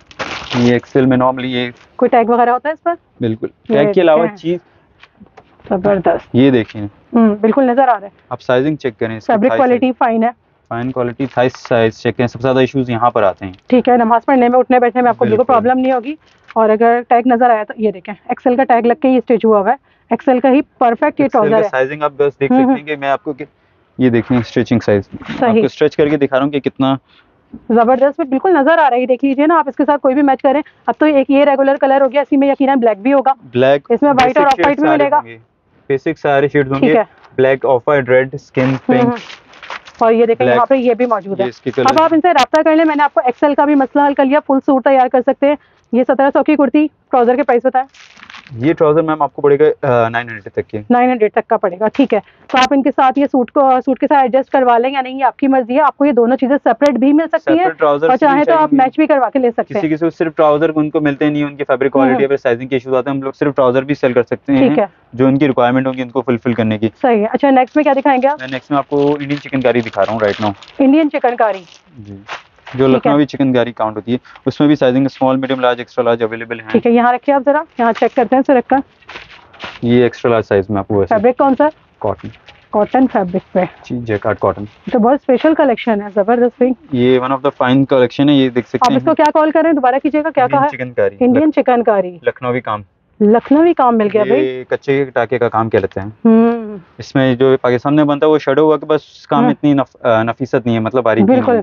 ये एक्सेल में नॉर्मली ये कोई टैग वगैरह होता है इस पर? बिल्कुल, टैग के अलावा चीज जबरदस्त। ये देखिए, हम्म बिल्कुल नजर आ रहा है। आप साइजिंग चेक करें, फैब्रिक क्वालिटी फाइन है, fine quality. This size check करें, सबसे ज्यादा इश्यूज यहाँ पर आते हैं। ठीक है, नमाज पढ़ने में उठने बैठने में आपको बिल्कुल प्रॉब्लम नहीं होगी। और अगर टैग नजर आया तो ये देखें, एक्सेल का टैग लग के ये स्टिच हुआ हुआ है, एक्सेल का ही परफेक्ट ये ट्राउजर है। साइजिंग आप बस देख सकते हैं कि मैं आपको ये देखें स्टिचिंग साइज आपको स्ट्रेच करके दिखा रहा हूँ कि कितना जबरदस्त में बिल्कुल नजर आ रही है। देख लीजिए ना, आप इसके साथ कोई भी मैच करें। अब तो एक ये रेगुलर कलर हो गया, इसी में यकीनन ब्लैक भी होगा। ब्लैक, इसमें व्हाइट और ऑफ व्हाइट भी मिलेगा। बेसिक सारे शेड्स होंगे, black, off white, red, skin, pink और ये देखें यहाँ पे ये भी मौजूद है। अब आप इनसे रब्ता कर लें, मैंने आपको एक्सेल का भी मसला हल कर लिया, फुल सूट तैयार कर सकते हैं। ये सत्रह सौ की कुर्ती, ट्राउजर के प्राइस बताएं। ये ट्राउजर मैम आपको पड़ेगा नाइन हंड्रेड तक के, नाइन हंड्रेड तक का पड़ेगा, ठीक है। तो आप इनके साथ ये सूट को सूट के साथ एडजस्ट करवा लें या नहीं, ये आपकी मर्जी है। आपको ये दोनों चीजें सेपरेट भी मिल सकती है और चाहे तो आप मैच भी करवा के ले सकते हैं। किसी किसी को सिर्फ ट्राउजर उनको मिलते नहीं, उनके फैब्रिक क्वालिटी या साइजिंग के इश्यूज आते हैं, हम लोग सिर्फ ट्राउजर भी सेल कर सकते हैं, ठीक है, जो उनकी रिक्वायरमेंट होगी उनको फुलफिल करने की। सही है। अच्छा, नेक्स्ट में क्या दिखाएंगे आप? मैं नेक्स्ट में आपको इंडियन चिकनकारी दिखा रहा हूँ राइट नाउ। इंडियन चिकनकारी जी, जो लखनवी चिकनकारी काउंट होती है, उसमें भी sizing small, medium, large, extra large available है। ठीक है, यहाँ रखिए आप जरा, यहाँ चेक करते हैं सर रखकर। ये एक्स्ट्रा लार्ज साइज में आपको फैब्रिक कौन सा? कॉटन। कॉटन फैब्रिक पे जी, जैकार्ड कॉटन। तो बहुत स्पेशल कलेक्शन है, जबरदस्त भी। ये one of the fine collection है, ये देख सकते हैं। आप इसको क्या कॉल कर रहे हैं, दोबारा कीजिएगा, क्या कहा? चिकनकारी, इंडियन चिकनकारी, लखनवी काम। लखनवी काम मिल गया भाई। ये कच्चे टाके का काम कहते हैं। इसमें जो पाकिस्तान में बनता है वो शेडो हुआ कि बस काम इतनी नफ, नफीसत नहीं है, मतलब बारीकी बिल्कुल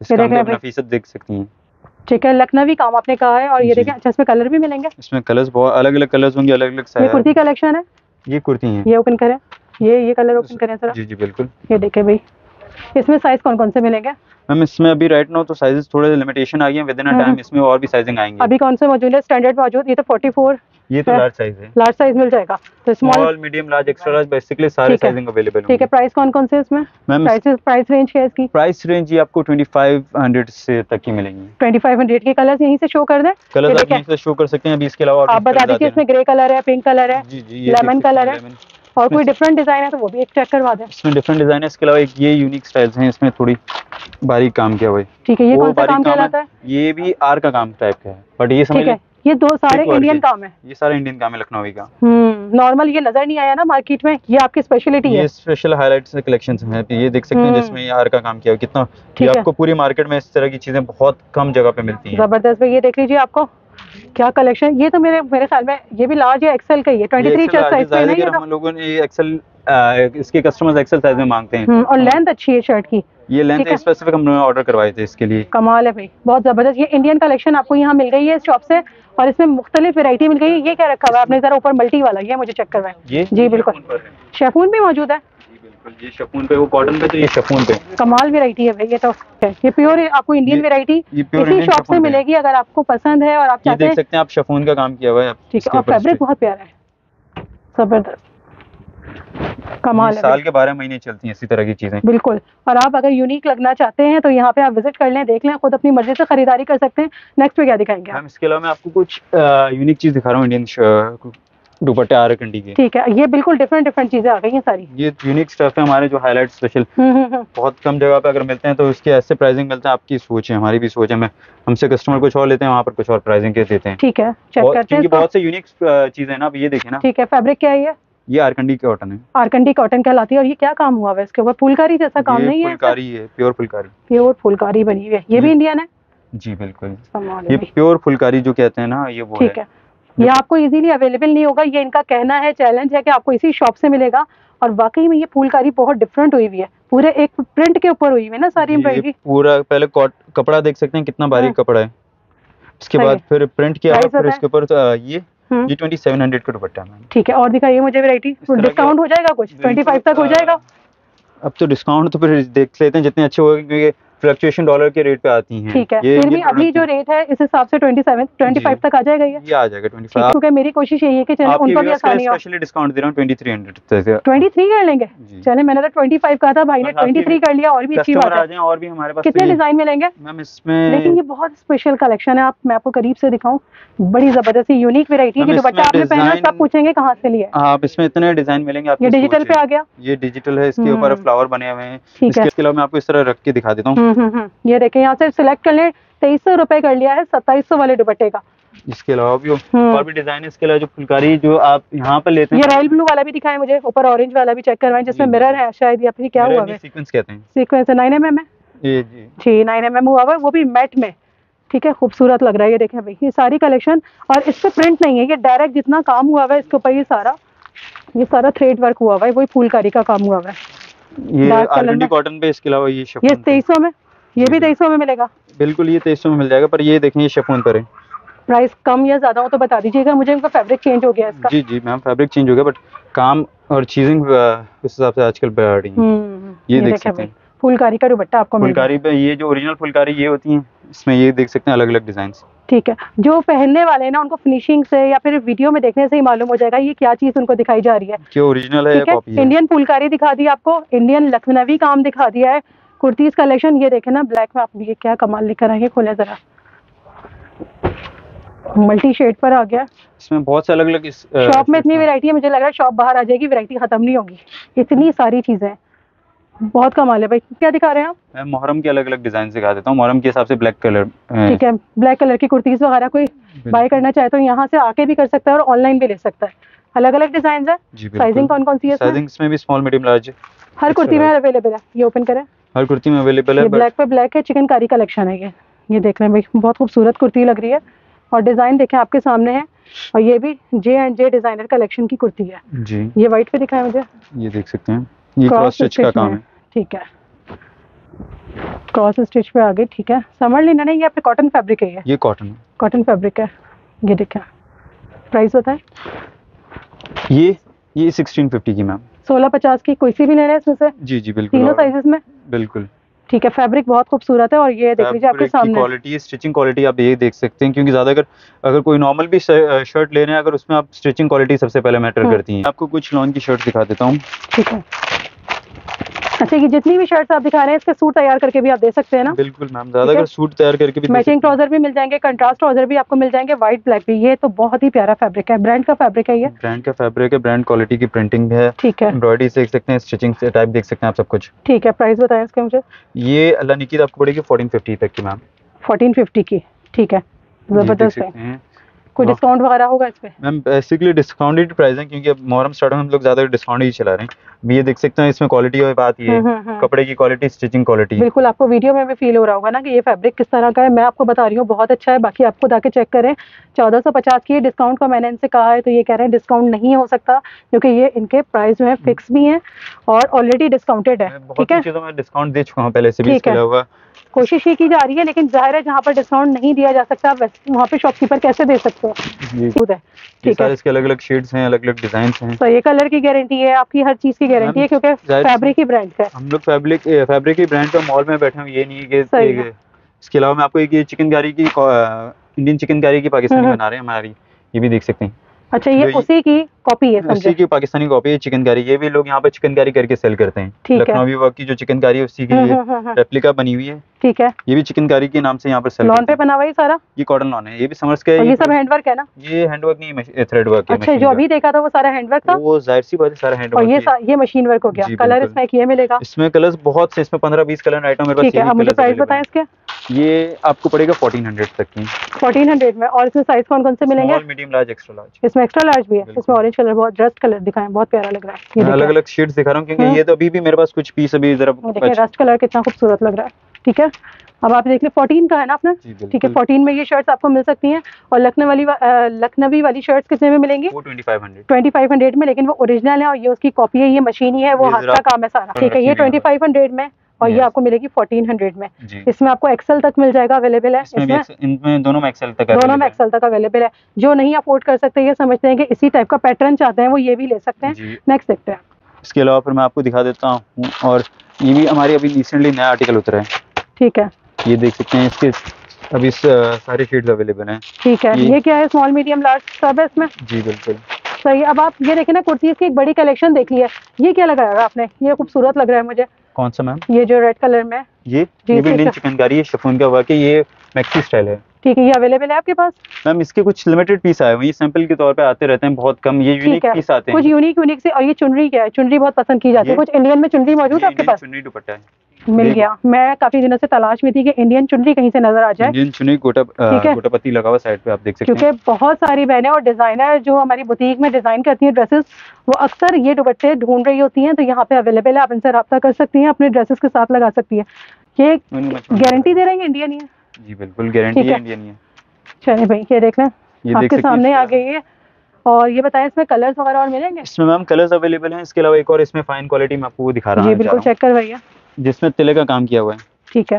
नफीसत देख सकती हैं। ठीक है, लखनवी काम आपने कहा है। और ये देखें, अच्छा इसमें कलर भी मिलेंगे? इसमें कलर्स बहुत अलग अलग कलर्स होंगे, अलग अलग साइज। ये कुर्ती कलेक्शन है, ये कुर्ती है। ये ओपन करें, ये ये कलर ओपन करें सर। जी जी बिल्कुल। ये देखें भाई, इसमें साइज कौन कौन से मिलेंगे? मैम इसमें अभी राइट नाउ तो साइजेस थोड़े लिमिटेशन आ गई हैं, विद इन अ टाइम इसमें और भी साइजिंग आएंगे। अभी कौन से मौजूद है? स्टैंडर्ड मौजूद, ये तो फोर्टी फोर, ये तो लार्ज साइज है। लार्ज साइज मिल जाएगा, तो small, medium, large, extra large, basically सारे साइजिंग अवेलेबल हैं। ठीक है, प्राइस कौन कौन से इसमें? मैम प्राइस प्राइस रेंज क्या है इसकी? प्राइस रेंज ये आपको ट्वेंटी फाइव हंड्रेड से तक की मिलेंगी। ट्वेंटी फाइव हंड्रेड के कलर्स यहीं से शो कर दें? कलर्स आप यहीं से शो कर सकते हैं। अभी इसके अलावा आप बता दीजिए, इसमें ग्रे कलर है, पिंक कलर है, लेमन कलर है, और कोई डिफरेंट डिजाइन है तो वो भी एक चेक करवा दें। इसमें डिफरेंट डिजाइन है, इसके अलावा एक ये यूनिक स्टाइल्स हैं, इसमें थोड़ी बारीक काम किया हुआ है। ठीक है, ये कौन सा काम कहलाता है? ये भी आर का काम टाइप का है, बट ये समझ, ये दो सारे इंडियन काम है। ये सारे इंडियन काम है लखनवी का। हम्म नॉर्मल ये नजर नहीं आया ना मार्केट में, ये आपकी स्पेशलिटी है। ये स्पेशल हाइलाइट्स कलेक्शंस हैं, ये देख सकते हैं जिसमें आर का काम किया है कितना। ये आपको पूरी मार्केट में इस तरह की चीजें बहुत कम जगह पे मिलती हैं। जबरदस्त भाई, ये देख लीजिए आपको क्या कलेक्शन। ये तो मेरे मेरे ख्याल में ये भी लार्ज या एक्सेल का ही है, ट्वेंटी थ्री चेस्ट साइज पे नहीं है। हम लोगों ने ये एक्सेल इसके कस्टमर्स एक्सेल साइज में मांगते हैं, और लेंथ अच्छी है शर्ट की। ये लेंथ स्पेसिफिक हमने ऑर्डर करवाए थे इसके लिए। कमाल है भाई, बहुत जबरदस्त। ये इंडियन कलेक्शन आपको यहाँ मिल गई है इस शॉप से, और इसमें मुख्तलिफ वैरायटी मिल गई है। ये क्या रखा हुआ है आपने, जरा ऊपर मल्टी वाला, ये मुझे चेक करवाएं। जी बिल्कुल, शेफून भी मौजूद है। ये शेफून पे, वो कॉटन पे, तो ये शेफून पे। कमाल वैरायटी है भाई, ये तो ये प्योर आपको इंडियन वैरायटी इसी शॉप से मिलेगी। अगर आपको पसंद है और आप चाहते हैं, देख सकते हैं आप, शेफून का काम किया हुआ है। ठीक है, और फैब्रिक बहुत प्यारा है, जबरदस्त, कमाल है। साल के बारह महीने चलती हैं इसी तरह की चीजें। बिल्कुल, और आप अगर यूनिक लगना चाहते हैं तो यहाँ पे आप विजिट कर लें, देख लें, खुद अपनी मर्जी से खरीदारी कर सकते हैं। नेक्स्ट पे क्या दिखाएंगे मैम? इसके अलावा मैं आपको कुछ यूनिक चीज दिखा रहा हूँ, इंडियन दुपट्टे आर कंडी के। ठीक है, ये बिल्कुल डिफरेंट डिफरेंट चीजें आ गई हैं सारी। ये यूनिक स्टफ है हमारे, जो हाईलाइट स्पेशल बहुत कम जगह पे अगर मिलते हैं तो इसके ऐसे प्राइसिंग मिलता है। आपकी सोच है, हमारी भी सोच है, मैं हमसे कस्टमर कुछ और लेते हैं, वहाँ पर कुछ और प्राइसिंग के देते हैं। ठीक है, चेक करते हैं, बहुत से यूनिक चीजें ना। अब ये देखें ना। ठीक है, फैब्रिक क्या है ये? ये आरकंडी कॉटन है। आरकंडी कॉटन कहलाती है। और ये क्या काम हुआ है इसके ऊपर? फुलकारी जैसा काम नहीं है? फुलकारी है, प्योर फुलकारी, प्योर फुलकारी बनी हुई है। ये भी इंडियन है? जी बिल्कुल, ये प्योर फुलकारी जो कहते हैं ना, ये वो ठीक है। ये आपको इजीली अवेलेबल नहीं होगा, ये इनका कहना है, चैलेंज है कि आपको इसी शॉप से मिलेगा। और वाकई में ये फुलकारी बहुत डिफरेंट हुई हुई है, पूरे एक प्रिंट के ऊपर हुई हुई है ना सारी एम्ब्रॉयडरी। पूरा पहले कपड़ा देख सकते हैं कितना बारीक कपड़ा है, इसके बाद फिर प्रिंट किया है, फिर इसके ऊपर ये ये ट्वेंटी सेवन हंड्रेड का दुपट्टा है। ठीक है, और दिखाइए मुझे वैरायटी। डिस्काउंट हो जाएगा कुछ? ट्वेंटी फाइव तक हो जाएगा? अब तो डिस्काउंट तो फिर देख लेते हैं जितने अच्छे होंगे, क्योंकि फ्लक्चुएशन डॉलर के रेट पे आती हैं। ठीक है, फिर भी अभी जो रेट है इस हिसाब से ट्वेंटी सेवन ट्वेंटी फाइव तक आ जाएगा। ये ये आ जाएगा ट्वेंटी फाइव, क्योंकि मेरी कोशिश यही है कि चले उनको भी आसानी हो। स्पेशली डिस्काउंट दे रहा हूं ट्वेंटी थ्री हंड्रेड तक। ट्वेंटी थ्री कर लेंगे? चले, मैंने तो ट्वेंटी फाइव कहा था, भाई ने ट्वेंटी थ्री कर लिया, और भी अच्छी बात है। और भी हमारे पास कितने डिजाइन मिलेंगे मैम इसमें? लेकिन ये बहुत स्पेशल कलेक्शन है, आप मैं आपको करीब से दिखाऊं, बड़ी जबरदस्त यूनिक वैरायटी की। दुपट्टा आपने पहना है, सब पूछेंगे कहाँ से लिया। आप इसमें इतने डिजाइन मिलेंगे आपको। ये डिजिटल पे आ गया? ये डिजिटल है, इसके ऊपर फ्लावर बने हुए हैं। इसके अलावा मैं आपको इस तरह रख के दिखा देता हूँ। ये देखें, यहाँ से सिलेक्ट कर ले। तेईस सौ रुपए कर लिया है सत्ताईस सौ वाले दुपट्टे का। इसके अलावा भी और भी डिजाइन है। इसके अलावा जो फुलकारी जो आप यहाँ पर लेते हैं, ये रॉयल ब्लू वाला भी दिखाएं मुझे, ऊपर ऑरेंज वाला भी चेक करवाएं, जिसमें मिरर है शायद, या फिर क्या हुआ है? सीक्वेंस कहते हैं। सीक्वेंस है, नाइन एम एम है जी जी जी, नाइन एम एम हुआ है, वो भी मैट में। ठीक है, खूबसूरत लग रहा है। ये देखें भाई, ये सारी कलेक्शन, और इस पे प्रिंट नहीं है, ये डायरेक्ट जितना काम हुआ है इसके ऊपर, ये सारा ये सारा थ्रेड वर्क हुआ है, वही फुलकारी का काम हुआ है। ये आरकंडी कॉटन पे। इसके अलावा ये ये तेईस सौ में, ये भी तेईस सौ में मिलेगा? बिल्कुल, ये तेईस सौ में मिल जाएगा, पर ये देखें ये शिफॉन पर है। प्राइस कम या ज्यादा हो तो बता दीजिएगा मुझे, इनका फैब्रिक चेंज हो गया इसका। जी जी मैम, फैब्रिक चेंज हो गया, बट काम और चीजिंग उस हिसाब से आजकल बढ़ रही है। ये देख सकते हैं, फुलकारी का दुपट्टा आपको मिल फुलकारी पे ये जो ओरिजिनल फुलकारी ये होती है, इसमें ये देख सकते हैं अलग अलग डिजाइन। ठीक है, जो पहनने वाले हैं ना उनको फिनिशिंग से या फिर वीडियो में देखने से ही मालूम हो जाएगा ये क्या चीज उनको दिखाई जा रही है कि ओरिजिनल है या कॉपी है। इंडियन फुलकारी दिखा दी आपको, इंडियन लखनवी काम दिखा दिया है, कुर्तीज कलेक्शन ये देखे ना ब्लैक में, आप ये क्या कमाल लेकर आएंगे, खोले जरा, मल्टी शेड पर आ गया। इसमें बहुत से अलग अलग शॉप में इतनी वैरायटी है, मुझे लग रहा है शॉप बाहर आ जाएगी, वैरायटी खत्म नहीं होगी, इतनी सारी चीजें, बहुत कमाल है भाई। क्या दिखा रहे हैं आप? मैं मुहर्रम के अलग अलग डिजाइन दिखा देता हूँ, मुहर्रम के हिसाब से ब्लैक कलर। ठीक है, ब्लैक कलर की कुर्तीज वगैरह कोई बाय करना चाहे तो यहाँ से आके भी कर सकता है और ऑनलाइन भी ले सकता है। अलग अलग डिजाइन है, साइजिंग कौन कौन सी है? साइजिंग इसमें भी स्मॉल मीडियम लार्ज हर कुर्ती में अवेलेबल है। ये ओपन करें, हर कुर्ती में अवेलेबल है। ब्लैक पे ब्लैक है, चिकनकारी कलेक्शन है ये ये देख रहे हैं भाई, बहुत खूबसूरत कुर्ती लग रही है और डिजाइन देखें आपके सामने है, और ये भी J and J designer collection की कुर्ती है जी। ये व्हाइट पे दिखाया मुझे, ये देख सकते हैं, ये क्रॉस स्टिच का काम है। ठीक है, क्रॉस स्टिच पे आ गई। ठीक है, समर लिनन है, ये आपके कॉटन फैब्रिक है? ये कॉटन कॉटन फैब्रिक है। ये देखिए, प्राइस बताएं। ये ये सिक्सटीन फिफ्टी की मैम, सोलह पचास की, कोई सी भी लेना है इसमें से? जी जी बिल्कुल, तीनों साइजेस में बिल्कुल। ठीक है, फैब्रिक बहुत खूबसूरत है और ये देख लीजिए आपके सामने क्वालिटी, स्टिचिंग क्वालिटी आप ये देख सकते हैं, क्योंकि ज्यादा अगर अगर कोई नॉर्मल भी शर्ट ले रहे हैं, अगर उसमें आप स्टिचिंग क्वालिटी सबसे पहले मैटर करती है। आपको कुछ लॉन की शर्ट दिखा देता हूँ। ठीक है, अच्छा, ये जितनी भी शर्ट्स आप दिखा रहे हैं इसके सूट तैयार करके भी आप दे सकते हैं ना? बिल्कुल मैम, ज्यादा अगर सूट तैयार करके भी मैचिंग ट्राउजर भी मिल जाएंगे, कंट्रास्ट ट्राउजर भी आपको मिल जाएंगे, व्हाइट ब्लैक भी। ये तो बहुत ही प्यारा फैब्रिक है, ब्रांड का फैब्रिक है, ये ब्रांड का फैब्रिक है, ब्रांड क्वालिटी की प्रिंटिंग भी है। ठीक है, एम्ब्रॉयडरी देख सकते हैं, स्टिचिंग से टाइप देख सकते हैं आप सब कुछ। ठीक है, प्राइस बताएं इसके मुझे। ये अल्लाह निकी आपको पड़ेगी फोर्टीन फिफ्टी तक की मैम, फोर्टीन फिफ्टी की। ठीक है, जबरदस्त है। कोई डिस्काउंट वगैरह होगा इस पे? मैम बेसिकली डिस्काउंटेड प्राइस है, क्योंकि अब मुहर्रम स्टार्ट में हम लोग ज्यादा डिस्काउंट ही चला रहे हैं। ये देख सकते हैं, इसमें क्वालिटी और बात ये है, कपड़े की क्वालिटी, स्टिचिंग क्वालिटी। बिल्कुल, आपको वीडियो में भी फील हो रहा होगा ना कि ये फैब्रिक किस तरह का है। मैं आपको बता रही हूँ बहुत अच्छा है, बाकी आप खुद आके चेक करें। चौदह सौ पचास की डिस्काउंट का मैंने इनसे कहा है, तो ये कह रहे हैं डिस्काउंट नहीं हो सकता, क्योंकि ये इनके प्राइस जो है फिक्स भी है और ऑलरेडी डिस्काउंटेड है। ठीक है, चीजों में डिस्काउंट दे चुका हूँ पहले से भी, इसके अलावा कोशिश ये की जा रही है, लेकिन जाहिर है जहाँ पर डिस्काउंट नहीं दिया जा सकता वहाँ पे शॉपकीपर कैसे दे सकते हैं। ठीक है, इसके अलग अलग शेड्स हैं, अलग अलग डिजाइन हैं। तो ये कलर की गारंटी है आपकी, हर चीज की गारंटी है, क्योंकि फैब्रिक ही ब्रांड है। हम लोग फैब्रिक फैब्रिक ही ब्रांड पे मॉल में बैठे हैं, ये नहीं है कि। इसके अलावा मैं आपको एक ये चिकनकारी की, इंडियन चिकनकारी की पाकिस्तानी बना रहे हैं हमारी, ये भी देख सकते हैं। अच्छा, ये उसी की कॉपी है? उसी की पाकिस्तानी कॉपी है चिकनकारी। ये भी लोग यहाँ पे चिकनकारी करके सेल करते हैं। लखनवी वर्क की जो चिकनकारी है उसी की रेप्लिका बनी हुई है। ठीक है, ये भी चिकनकारी के नाम से यहाँ पर सेल लॉन पे बना हुआ है सारा। ये कॉटन लॉन है, ये भी समर्स का है। ये सब हैंडवर्क है ना? ये हैंडवर्क नहीं है, थ्रेड वर्क है। अच्छा, जो अभी देखा था वो सारा हैंडवर्क था? वो जाहिर सी बात है, सारा हैंडवर्क। और ये ये मशीन वर्क हो गया। कलर इसमें ये मिलेगा? इसमें कलर्स बहुत से, इसमें पंद्रह बीस कलर आइटम मेरे पास। ठीक है, अब मुझे प्राइस बताएं इसके। ये आपको पड़ेगा फोर्टीन हंड्रेड तक की। फोर्टीन हंड्रेड में। और इसमें साइज कौन कौन से मिलेंगे? Small, medium, large, extra large. इसमें एक्स्ट्रा लार्ज भी है। इसमें ऑरेंज कलर, बहुत रस्ट कलर दिखाएं, बहुत प्यारा लग रहा है। ये अलग अलग शेड्स दिखा रहा हूँ, क्योंकि ये तो अभी भी मेरे पास कुछ पीस अभी जरा देखिए, रस्ट कलर कितना खूबसूरत लग रहा है। ठीक है, अब आप देख ले, फोर्टीन का है ना अपना? ठीक है, फोर्टीन में ये शर्ट्स आपको मिल सकती हैं। और लखनऊ वाली लखनवी वाली शर्ट्स कितने में मिलेंगी? Twenty five hundred. Twenty five hundred में, लेकिन वो ओरिजिनल है और ये उसकी कॉपी है, ये मशीन ही है, वो हाथ का काम है सारा। ठीक है, ये ट्वेंटी फाइव हंड्रेड में और ये आपको मिलेगी फोर्टीन हंड्रेड में। इसमें आपको एक्सेल तक मिल जाएगा, अवेलेबल है इसमें, इनमें दोनों में एक्सेल तक दोनों में एक्सेल तक अवेलेबल है। जो नहीं अफोर्ड कर सकते, ये समझते हैं कि इसी टाइप का पैटर्न चाहते हैं, वो ये भी ले सकते हैं। नेक्स्ट देखते हैं। इसके अलावा फिर मैं आपको दिखा देता हूँ, और ये भी हमारी अभी रिसेंटली नया आर्टिकल उतरा है। ठीक है, ये देख सकते हैं, इसके अभी सारे शेड्स अवेलेबल हैं। ठीक है, ये क्या है? स्मॉल, मीडियम, लार्ज सब है इसमें? जी बिल्कुल सही। अब आप ये देखें ना, कुर्तीज की एक बड़ी कलेक्शन देख ली है। ये क्या लगाया आपने? ये खूबसूरत लग रहा है मुझे। कौन सा मैम? ये जो रेड कलर में, ये ये भी इंडियन चिकनकारी है, शिफॉन का वर्क है, ये मैक्सी स्टाइल है। ठीक है, ये अवेलेबल है आपके पास? मैम इसके कुछ लिमिटेड पीस आए हुए हैं, सैंपल के तौर पे आते रहते हैं, बहुत कम। ये यूनिक पीस आते हैं, कुछ यूनिक यूनिक से। और ये चुनरी क्या है? चुनरी बहुत पसंद की जाती है। कुछ इंडियन में चुनरी मौजूद है आपके पास? चुनरी दुपट्टा है, मिल गया। मैं काफी दिनों से तलाश में थी कि इंडियन चुनरी कहीं से नजर आ जाए। इंडियन चुनरी गोटा गोटापत्ती लगा हुआ साइड पे, आप देख सकते हैं। क्योंकि बहुत सारी बहनें और डिजाइनर जो हमारी बुटीक में डिजाइन करती हैं ड्रेसेस, वो अक्सर ये दुपट्टे ढूंढ रही होती हैं, तो यहाँ पे अवेलेबल है, आप इनसे रब्ता कर सकती हैं, अपने ड्रेसेस के साथ लगा सकती है। ये गारंटी दे रही है इंडियन ही है? जी बिल्कुल, गारंटी है, इंडियन ही है। चलिए भाई, ये देख लें, आपके सामने आ गई है। और ये बताएं, इसमें कलर्स वगैरह और मिलेंगे? इसमें मैम कलर्स अवेलेबल हैं। इसके अलावा एक और इसमें फाइन क्वालिटी में आपको वो दिखा रहा हूं। जी बिल्कुल, चेक करवाइए, जिसमें तिले का काम किया हुआ है। ठीक है,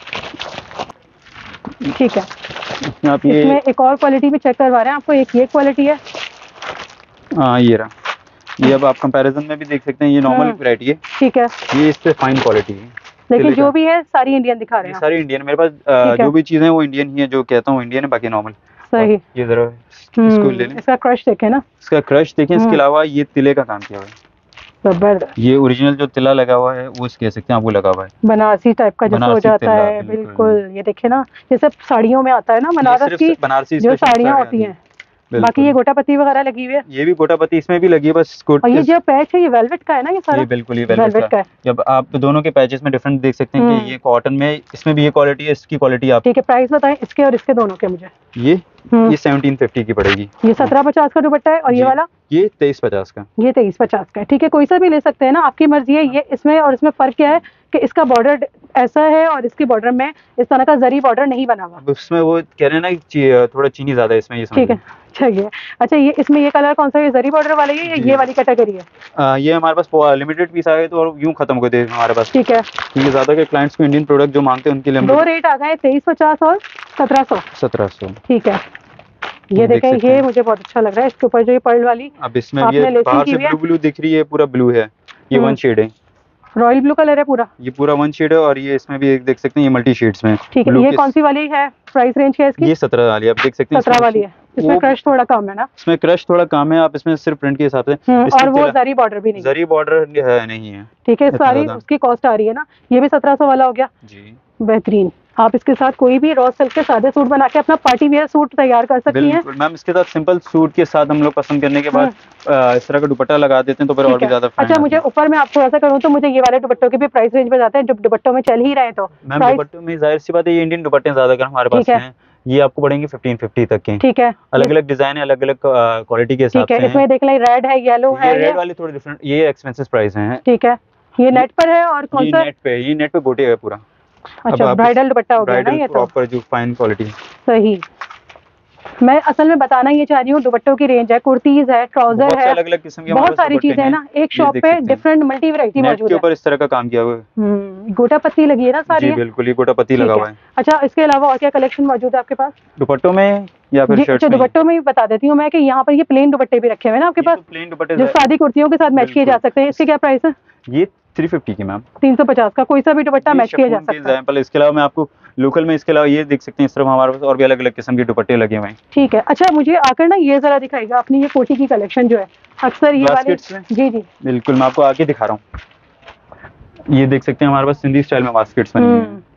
ठीक है। इसमें आप ये इसमें एक और क्वालिटी भी चेक करवा रहे हैं आपको। एक ये क्वालिटी है, हाँ ये रहा। ये अब आप कंपैरिजन में भी देख सकते हैं, ये नॉर्मल वैरायटी है। ठीक है, ये इस पे फाइन क्वालिटी है। लेकिन जो भी है सारी इंडियन दिखा रहे हैं, सारी इंडियन। मेरे पास जो भी चीजें वो इंडियन ही है, जो कहता हूँ इंडियन है, बाकी नॉर्मल। सही। ये जरा इसको ले लें, इसका क्रश देखें ना, इसका क्रश देखें। इसके अलावा ये तिले का काम किया हुआ है, जबरदस्त। ये ओरिजिनल जो तिला लगा हुआ है वो कह सकते हैं आपको लगा हुआ है, बनारसी टाइप का जैसे हो जाता है। बिल्कुल, ये देखे ना, ये सब साड़ियों में आता है ना, बनारस की बनारसी जो साड़ियाँ होती हैं। बाकी ये गोटापत्ती वगैरह लगी हुई है, ये भी गोटापत्ती इसमें भी लगी है बस। और ये जो पैच है ये वेलवेट का है ना, ये सारा? ये बिल्कुल ये वेलवेट का है। जब आप दोनों के पैचेस में डिफरेंट देख सकते हैं कि ये कॉटन में, इसमें भी ये क्वालिटी है, इसकी क्वालिटी आप। ठीक है, प्राइस बताएं इसके और इसके दोनों के मुझे। ये ये सेवनटीन फिफ्टी की पड़ेगी। ये सत्रह पचास का दुपट्टा है, और ये वाला ये तेईस पचास का। ये तेईस पचास का, ठीक है, कोई सा भी ले सकते हैं ना, आपकी मर्जी है। ये इसमें और इसमें फर्क क्या है कि इसका बॉर्डर ऐसा है और इसकी बॉर्डर में इस तरह का जरी बॉर्डर नहीं बना हुआ। उसमें वो कह रहे हैं ना थोड़ा चीनी ज्यादा है इसमें, ये ठीक है। अच्छा ये अच्छा ये इसमें ये कलर कौन सा है, जरी बॉर्डर वाला है या ये वाली कैटेगरी है? आ, ये हमारे पास लिमिटेड पीस आए तो और यूं खत्म कर दे हमारे पास। ठीक है, क्योंकि ज्यादा के क्लाइंट्स को इंडियन प्रोडक्ट जो मांगते हैं उनके लिए दो रेट आ गए, तेईस पचास और सत्रह सौ सत्रह सौ ठीक है। ये देखें, ये मुझे बहुत अच्छा लग रहा है, इसके ऊपर जो ये पर्ल वाली। अब इसमें ये बाहर से ब्लू ब्लू दिख रही है, पूरा ब्लू है, ये वन शेड है, रॉयल ब्लू कलर है पूरा, ये पूरा वन शेड है। और ये इसमें भी एक देख सकते हैं ये मल्टी शेड्स में। ठीक है, ये कौन सी वाली है, प्राइस रेंज क्या है इसकी? ये सत्रह वाली आप देख सकते हैं, सत्रह वाली है। इसमें क्रश थोड़ा कम है ना? इसमें क्रश थोड़ा कम है, आप इसमें सिर्फ प्रिंट के हिसाब से। और वो जरी बॉर्डर भी नहीं, जरी बॉर्डर नहीं है। ठीक है, सारी उसकी कॉस्ट आ रही है ना। ये भी सत्रह सौ वाला हो गया जी, बेहतरीन। आप इसके साथ कोई भी रॉ सिल्क के सादे सूट बना के अपना पार्टी वेयर सूट तैयार कर सकती हैं। मैम इसके साथ सिंपल सूट के साथ हम लोग पसंद करने के बाद इस तरह का दुपट्टा लगा देते हैं तो फिर और भी ज्यादा। अच्छा, मुझे ऊपर में आप थोड़ा सा करूँ तो मुझे ये वाले दुपट्टों के भी प्राइस रेंज बताते हैं जो दुपट्टों में चल ही रहे हैं। तो मैम दुपट्टों में जाहिर सी बात है ये इंडियन दुपट्टे ज्यादा हमारे पास हैं, ये आपको पड़ेंगे फिफ्टीन फिफ्टी तक के। ठीक है, अलग अलग डिजाइन है, अलग अलग क्वालिटी के हिसाब से। इसमें देख लें रेड है, येलो है, रेड वाली थोड़ी डिफरेंट, ये एक्सपेंसिव प्राइस है। ठीक है, ये नेट पर है और कौन सा? नेट पे, ये नेट पे गोटे है पूरा। अच्छा, ब्राइडल दुपट्टा हो गया ना ये, तो प्रॉपर जो फाइन क्वालिटी। सही। मैं असल में बताना ये चाह रही हूँ, दुपट्टों की रेंज है, कुर्तीज है, ट्राउजर है, अलग अलग किस्म की बहुत सारी चीजें है ना। एक शॉप पे डिफरेंट मल्टी वैरायटी मौजूद है। के ऊपर इस तरह का काम किया हुआ है, गोटा पत्ती लगी है ना सारी? जी बिल्कुल, ये गोटा पत्ती लगा हुआ है। अच्छा, इसके अलावा और क्या कलेक्शन मौजूद है आपके पास दुपट्टों में या फिर शर्ट्स में? दुपट्टों में ही बता देती हूँ मैं कि यहाँ पर ये प्लेन दुपट्टे भी रखे हुए हैं ना आपके पास, प्लेन दुपट्टे जो शादी कुर्तियों के साथ मैच किए जा सकते हैं। इसके क्या प्राइस है? ये थ्री फिफ्टी की मैम, तीन सौ पचास का कोई सा भी दुपट्टा मैच किया जा सकता है। एग्जांपल इसके अलावा मैं आपको लोकल में इसके अलावा ये देख सकते हैं, इस तरह हमारे पास और भी अलग अलग किस्म के दुपट्टे लगे हुए हैं। ठीक है, अच्छा मुझे आकर ना ये जरा दिखाएगा अपनी ये कोटी की कलेक्शन जो है अक्सर ये वाले। जी जी बिल्कुल, मैं आपको आगे दिखा रहा हूँ। ये देख सकते हैं हमारे पास सिंधी स्टाइल में बास्केट्स बने हुए हैं,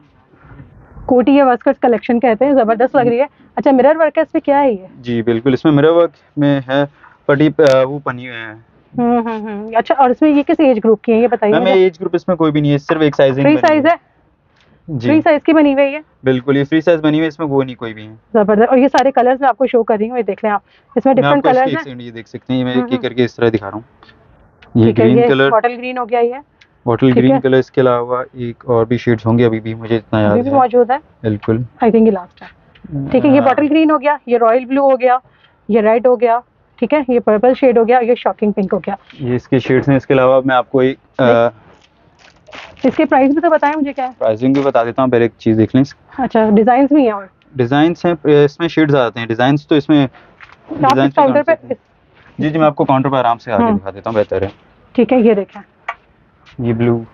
कोटी या बास्केट कलेक्शन कहते हैं, जबरदस्त लग रही है। अच्छा, मिरर वर्क है, इसमें क्या है ये? जी बिल्कुल, इसमें मिरर वर्क में है, पटी वो बनी हुई है। हम्म हम्म अच्छा, और इसमें ये किस एज ग्रुप की है ये बताइए? मैम एज ग्रुप इसमें कोई भी नहीं है, सिर्फ एक साइज है। फ्री साइज है जी, फ्री साइज की बनी हुई है बिल्कुल, ये फ्री साइज बनी हुई है, इसमें वो नहीं कोई भी है। जबरदस्त। और ये सारे कलर्स मैं आपको शो कर रही हूँ, ये देख लें आप, इसमें डिफरेंट कलर्स हैं। ये देख सकते हैं, मैं एक एक करके इस तरह दिखा रहा हूँ। ये ग्रीन कलर, बॉटल ग्रीन हो गया, ये बॉटल ग्रीन कलर। इसके अलावा एक और भी शेड्स होंगे, अभी भी मुझे इतना याद है, अभी भी मौजूद है बिल्कुल, आई थिंक ये लास्ट है। ठीक है, ये बॉटल ग्रीन हो गया, ये रॉयल ब्लू हो गया, ये रेड हो गया, ठीक है, ये पर्पल शेड हो गया, ये शॉकिंग पिंक हो गया, ये इसके शेड्स हैं। इसके अलावा मैं आपको एक आ, इसके प्राइस भी तो बताएं मुझे, क्या है प्राइसिंग भी बता देता हूँ, पहले एक चीज देख लें। अच्छा, डिजाइन्स भी हैं और डिजाइन्स हैं, इसमें शेड्स आते हैं, डिजाइन्स तो इसमें डिजाइन काउंटर पे। जी जी मैं आपको काउंटर पर आराम से आगे दिखा देता हूँ, बेहतर है। ठीक है, ये देखें, ये ब्लू,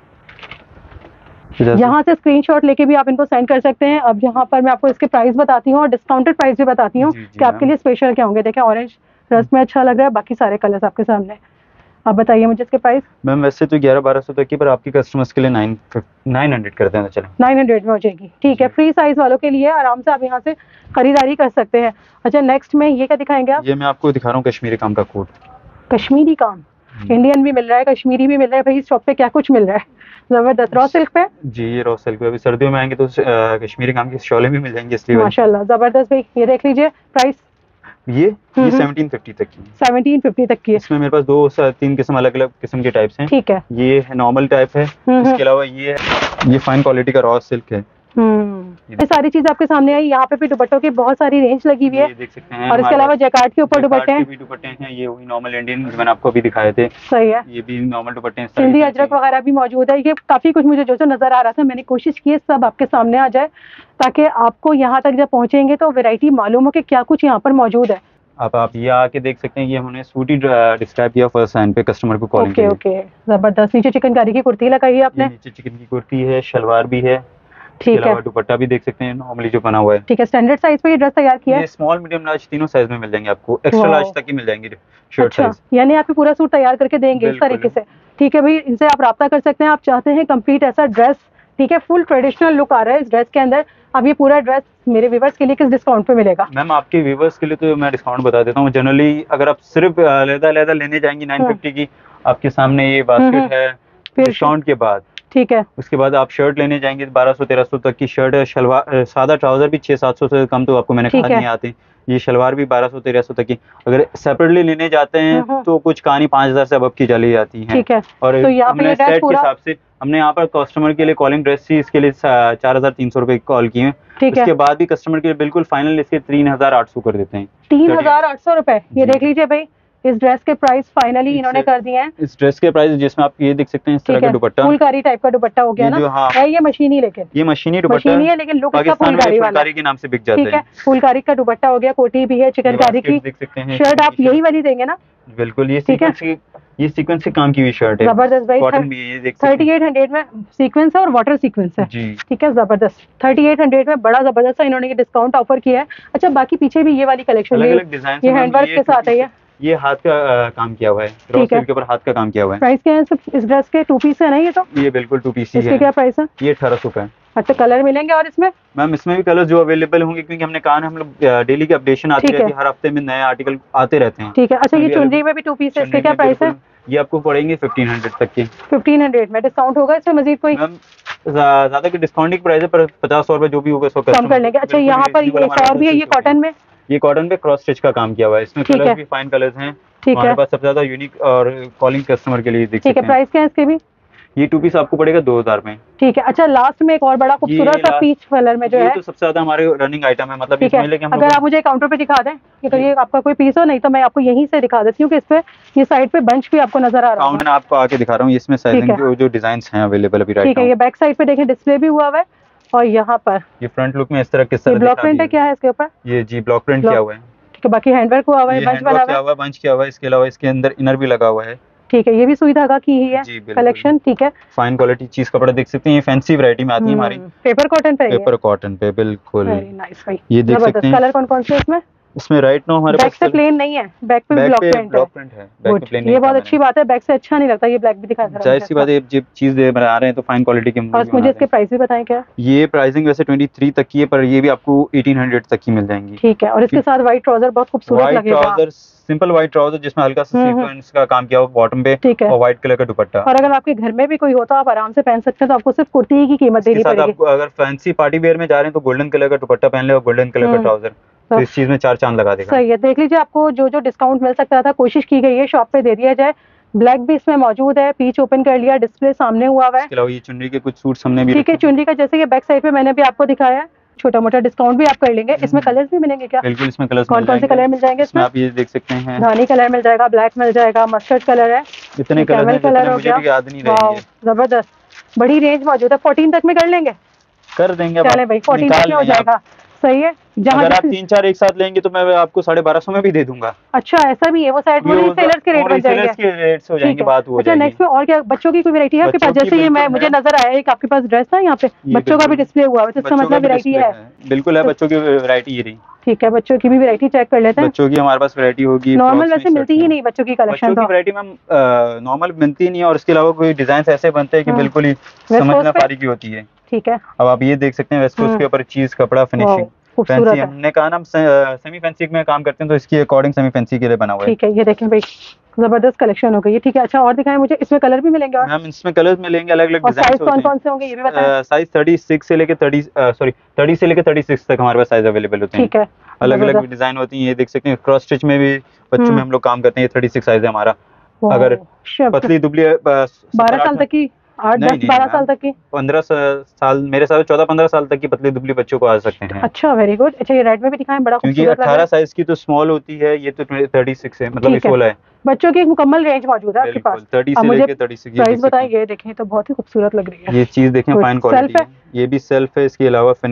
यहाँ से स्क्रीनशॉट लेके भी आप इनको सेंड कर सकते हैं। अब यहाँ पर मैं आपको इसके प्राइस बताती हूँ और डिस्काउंटेड प्राइस भी बताती हूँ कि आपके लिए स्पेशल क्या होंगे। देखें, ऑरेंज रस में अच्छा लग रहा है, बाकी सारे कलर्स आपके सामने। आप बताइए मुझे इसके प्राइस। मैम वैसे तो ग्यारह बारह सौ तक की, पर आपकी कस्टमर्स के लिए नाइन नाइन हंड्रेड कर देना चलें, नाइन हंड्रेड में हो जाएगी। ठीक है, फ्री साइज वालों के लिए आराम से आप यहाँ से खरीदारी कर सकते हैं। अच्छा, नेक्स्ट में ये क्या दिखाएंगे आप? ये मैं आपको दिखा रहा हूँ कश्मीरी काम का कोट। कश्मीरी काम, इंडियन भी मिल रहा है, कश्मीरी भी मिल रहा है, भाई इस शॉप पे क्या कुछ मिल रहा है, जबरदस्त। रॉ सिल्क पे? जी, ये रॉ सिल्क पे, अभी सर्दियों में आएंगे तो कश्मीरी काम की शॉलें भी मिल जाएंगी, इसलिए माशाल्लाह जबरदस्त। भाई ये देख लीजिए प्राइस, ये ये सेवनटीन फिफ्टी तक की, सेवनटीन फिफ्टी तक की है। इसमें मेरे पास दो तीन किस्म अलग अलग किस्म के टाइप्स हैं। ठीक है, ये नॉर्मल टाइप है, इसके अलावा ये ये फाइन क्वालिटी का रॉ सिल्क है। ये सारी चीज आपके सामने आई। यहाँ पे भी दुपट्टों की बहुत सारी रेंज लगी हुई है, देख सकते हैं। और इसके अलावा जैकार्ड के ऊपर दुपट्टे हैं, दुपट्टे हैं, ये वही नॉर्मल इंडियन मैंने आपको अभी दिखाए थे। सही है, ये भी नॉर्मल दुपट्टे हैं, सिंधी अजरक वगैरह भी मौजूद है। ये काफी कुछ मुझे जो जो नजर आ रहा था, मैंने कोशिश की सब आपके सामने आ जाए, ताकि आपको यहाँ तक जब पहुंचेंगे तो वैरायटी मालूम हो कि क्या कुछ यहाँ पर मौजूद है। आप आप ये आके देख सकते हैं, ये हमने सूट ही डिस्क्राइब किया फर्स्ट साइन पे कस्टमर को कॉलिंग ओके ओके, जबरदस्त। नीचे चिकनकारी की कुर्ती लगाई है आपने? नीचे चिकन की कुर्ती है, शलवार भी है, ठीक है। दुपट्टा भी देख सकते हैं नॉर्मली जो बना हुआ है। ठीक है, स्टैंडर्ड साइज पे ये ड्रेस तैयार किया है? ये स्मॉल मीडियम लार्ज तीनों साइज में मिल जाएंगे आपको, एक्स्ट्रा लार्ज तक ही मिल जाएंगे शर्ट साइज। अच्छा, यानी आप पूरा सूट तैयार करके देंगे इस तरीके से? ठीक है भाई, इनसे आप राब्ता कर सकते हैं। आप चाहते हैं कंप्लीट ऐसा ड्रेस, ठीक है, फुल ट्रेडिशनल लुक आ रहा है इस ड्रेस के अंदर। अब ये पूरा ड्रेस मेरे व्यूवर्स के लिए किस डिस्काउंट पे मिलेगा? मैम आपके व्यूवर्स के लिए तो मैं डिस्काउंट बता देता हूँ। जनरली अगर आप सिर्फ अलग अलग लेने जाएंगी नाइन फिफ्टी की, आपके सामने ये बास्केट है डिस्काउंट के बाद। ठीक है, उसके बाद आप शर्ट लेने जाएंगे बारह सौ तेरह सौ तक की शर्ट है, शलवार सादा ट्राउजर भी छह सात सौ से कम तो आपको मैंने कहा नहीं आते। ये शलवार भी बारह सौ तेरह सौ तक की। अगर सेपरेटली लेने जाते हैं तो कुछ कहानी पाँच हजार से अब की चली जाती है। ठीक है, और तो हमने सेट के हिसाब से हमने यहाँ पर कस्टमर के लिए कॉलिंग ड्रेस थी, इसके लिए चार हजार तीन सौ रुपए कॉल किए। उसके बाद भी कस्टमर के लिए बिल्कुल फाइनल इसके तीन हजार आठ सौ कर देते हैं। तीन हजार आठ सौ रुपए, ये देख लीजिए भाई, इस ड्रेस के प्राइस फाइनली इन्होंने कर दिए हैं। इस ड्रेस के प्राइस जिसमें आप ये देख सकते हैं इस तरह का दुपट्टा, फुलकारी टाइप का दुपट्टा हो गया ना? हाँ। है ये मशीनी, लेकिन ये मशीनी दुपट्टा मशीनी है लेकिन लुक इसका फुलकारी वाला के नाम से बिक जाता है। ठीक है, फुलकारी का दुपट्टा हो गया, कोटी भी है, चिकनकारी की शर्ट आप यही वाली देंगे ना? बिल्कुल, ये सीक्वेंस की ये सीक्वेंस से काम की हुई शर्ट है, जबरदस्त भाई। कॉटन भी ये देख सकते हैं, थर्टी एट हंड्रेड में सीक्वेंस है और वाटर सीक्वेंस है जी। ठीक है, जबरदस्त। थर्टी एट हंड्रेड में बड़ा जबरदस्त इन्होंने ये डिस्काउंट ऑफर किया है। अच्छा, बाकी पीछे भी ये वाली कलेक्शन, अलग-अलग डिजाइन, ये हैंडवर्क के साथ है, ये हाथ का आ, काम किया हुआ है, ठीक है, के ऊपर हाथ का काम किया हुआ है। प्राइस क्या है इस ड्रेस के? टू पीस है ना ये? तो ये बिल्कुल टू पीस ही है। इसके क्या प्राइस है? ये अठारह सौ का है। अच्छा, कलर मिलेंगे और इसमें? मैम इसमें भी कलर जो अवेलेबल होंगे, क्योंकि हमने कहा हम लोग डेली की अपडेशन आती रहती है, हर हफ्ते में नए आर्टिकल आते रहते हैं। ठीक है। अच्छा, ये चुनरी में भी टू पीस है, इसके क्या प्राइस है? ये आपको पड़ेंगे फिफ्टीन हंड्रेड तक की। फिफ्टीन हंड्रेड में डिस्काउंट होगा इसमें मजीद कोई? मैम ज्यादा की डिस्काउंट की प्राइस है, पर पचास सौ रुपए जो भी होगा उसको कम कर लेंगे। अच्छा, यहाँ पर एक और भी है, ये कॉटन में? ये कॉटन पे क्रॉस स्टिच का काम किया हुआ है, इसमें कलर्स भी फाइन कलर्स हैं। ठीक है, पास सबसे ज्यादा यूनिक और कॉलिंग कस्टमर के लिए देख सकते हैं। ठीक है, प्राइस क्या है इसके भी? ये टू पीस आपको पड़ेगा दो हजार में। ठीक है। अच्छा, लास्ट में एक और बड़ा खूबसूरत सा पीच कलर में जो है, तो सबसे ज्यादा हमारे रनिंग आइटम है, मतलब इसमें लेके हम अगर आप मुझे काउंटर पे दिखा दें कि अगर ये आपका कोई पीस हो, नहीं तो मैं आपको यहीं से दिखा देती हूँ कि इस पे ये साइड पे बंच भी आपको नजर आ रहा है। मैं आपको आके दिखा रहा हूँ, इसमें साइजिंग जो जो डिजाइंस हैं अवेलेबल अभी राइट। ठीक है, ये बैक साइड पे देखें डिस्प्ले भी हुआ हुआ है, और यहाँ पर ये फ्रंट लुक में इस तरह किस तरह ब्लॉक प्रिंट है, क्या है इसके ऊपर? ये जी ब्लॉक प्रिंट किया हुआ है। ठीक है, बाकी हैंडवर्क हुआ हुआ है, बंच बना हुआ है, बंच किया हुआ है। इसके अलावा इसके अंदर इनर भी लगा हुआ है। ठीक है, ये भी सुई धागा की ही है कलेक्शन। ठीक है, फाइन क्वालिटी चीज कपड़ा देख सकते हैं, ये फैंसी वैरायटी में आती है हमारी। पेपर कॉटन पे, पेपर कॉटन पे बिल्कुल नाइस भाई। ये देख सकते हैं। कलर कौन कौन से इसमें? इसमें राइट नो हमारे बैक से प्लेन नहीं है, बैक पे ब्लॉक प्रिंट है। बैक पे प्लेन, ये बहुत अच्छी बात है, बैक से अच्छा नहीं लगता, ये ब्लैक भी दिखा रहा है। जाहिर सी बात है, जब चीज दे बना रहे हैं तो फाइन क्वालिटी के। और मुझे इसके प्राइस भी बताएं क्या? ये प्राइसिंग वैसे तेईस तक की है, पर ये भी आपको अठारह सौ तक की मिल जाएंगी। ठीक है, और इसके साथ व्हाइट ट्राउजर बहुत खूबसूरत लगेगा। ट्राउजर सिंपल व्हाइट ट्राउजर जिसमें हल्का सा सीक्वेंस का काम किया हुआ बॉटम पे, और व्हाइट कलर का दुपट्टा। और अगर आपके घर में भी कोई होता आप आराम से पहन सकते हैं, तो आपको सिर्फ कुर्ती की कीमत देनी पड़ेगी। अगर फैंसी पार्टी वेयर में जा रहे हैं तो गोल्डन कलर का दुपट्टा पहन ले और गोल्डन कलर का ट्राउजर, तो इस चीज में चार चांद लगा देगा। सही है, देख लीजिए, आपको जो जो डिस्काउंट मिल सकता था कोशिश की गई है शॉप पे दे दिया जाए। ब्लैक भी इसमें मौजूद है, पीच ओपन कर लिया, डिस्प्ले सामने हुआ हुआ है। इसके अलावा ये चुनरी के कुछ सूट्स हमने भी, ठीक है, चुनरी का जैसे कि बैक साइड पे मैंने भी आपको दिखाया, छोटा मोटा डिस्काउंट भी आप कर लेंगे। इसमें कलर्स भी मिलेंगे क्या? बिल्कुल, इसमें कलर्स कौन कौन से कलर मिल जाएंगे इसमें? आप ये देख सकते हैं, धानी कलर मिल जाएगा, ब्लैक मिल जाएगा, मस्टर्ड कलर है, इतने कलर हैं कलर मुझे भी याद नहीं रहेंगे। जबरदस्त, बड़ी रेंज मौजूद है। फोर्टीन तक में कर लेंगे? कर देंगे, चले भाई, फोर्टीन तक में हो जाएगा। सही है, जहाँ अगर आप तीन चार एक साथ लेंगे तो मैं आपको साढ़े बारह सौ में भी दे दूंगा। अच्छा, ऐसा भी है, वो साइड में सेलर्स के रेट बन जाएंगे, के रेट्स हो जाएंगे, बात हो जाएगी। अच्छा, नेक्स्ट में और क्या बच्चों की कोई वैरायटी है आपके पास? जैसे ये मैं मुझे नजर आया एक आपके पास ड्रेस था, यहाँ पे बच्चों का भी डिस्प्ले हुआ है, तो इसका मतलब वैरायटी है। बिल्कुल है, बच्चों की वैरायटी ये रही। ठीक है, बच्चों की भी वैरायटी चेक कर लेते हैं। बच्चों की हमारे पास वैरायटी होगी, नॉर्मल वैसे मिलती ही नहीं बच्चों की कलेक्शन। बच्चों की वैरायटी मैम नॉर्मल मिलती नहीं है, और इसके अलावा कोई डिजाइन ऐसे बनते हैं कि बिल्कुल ही समझ ना पारी की होती है। ठीक है, अब आप ये देख सकते हैं वेस्ट कोस्ट के ऊपर चीज कपड़ा फिनिशिंग फैंसी, हमने कहा ना सेमी फैंसी में काम करते हैं तो इसकी अकॉर्डिंग सेमी फैंसी के लिए बना हुआ है। ठीक है, ये देखें भाई, जबरदस्त कलेक्शन हो गई है। ठीक है, अच्छा और दिखाएं मुझे, इसमें कलर भी मिलेंगे? और मैम इसमें कलर्स मिलेंगे, अलग अलग डिजाइन होते हैं। कौन कौन से होंगे ये भी बताएं? साइज छत्तीस से लेके तीस सॉरी तीस से लेके छत्तीस तक हमारे पास साइज अवेलेबल होते हैं। ठीक है, अलग अलग डिजाइन होती है, ये देख सकते हैं। क्रॉस स्टिच में भी बच्चों में हम लोग काम करते हैं, छत्तीस साइज है हमारा। अगर पतली दुबली बारह साल तक की, आठ दस बारह साल तक की, पंद्रह साल मेरे साथ चौदह पंद्रह साल तक की पतली दुबली बच्चों को आ सकते हैं। अच्छा, वेरी गुड। अच्छा, ये रेड में भी दिखाएं, बड़ा क्योंकि अठारह साइज की तो स्मॉल होती है, ये तो छत्तीस है, मतलब सोलह है। बच्चों की एक मुकम्मल रेंज मौजूद है आपके पास। तीस से लेके छत्तीस। प्राइस बताइए, ये देखें तो बहुत ही खूबसूरत लग रही है। ये चीज देखें, फाइन क्वालिटी है, ये भी सेल्फ है। इसके अलावा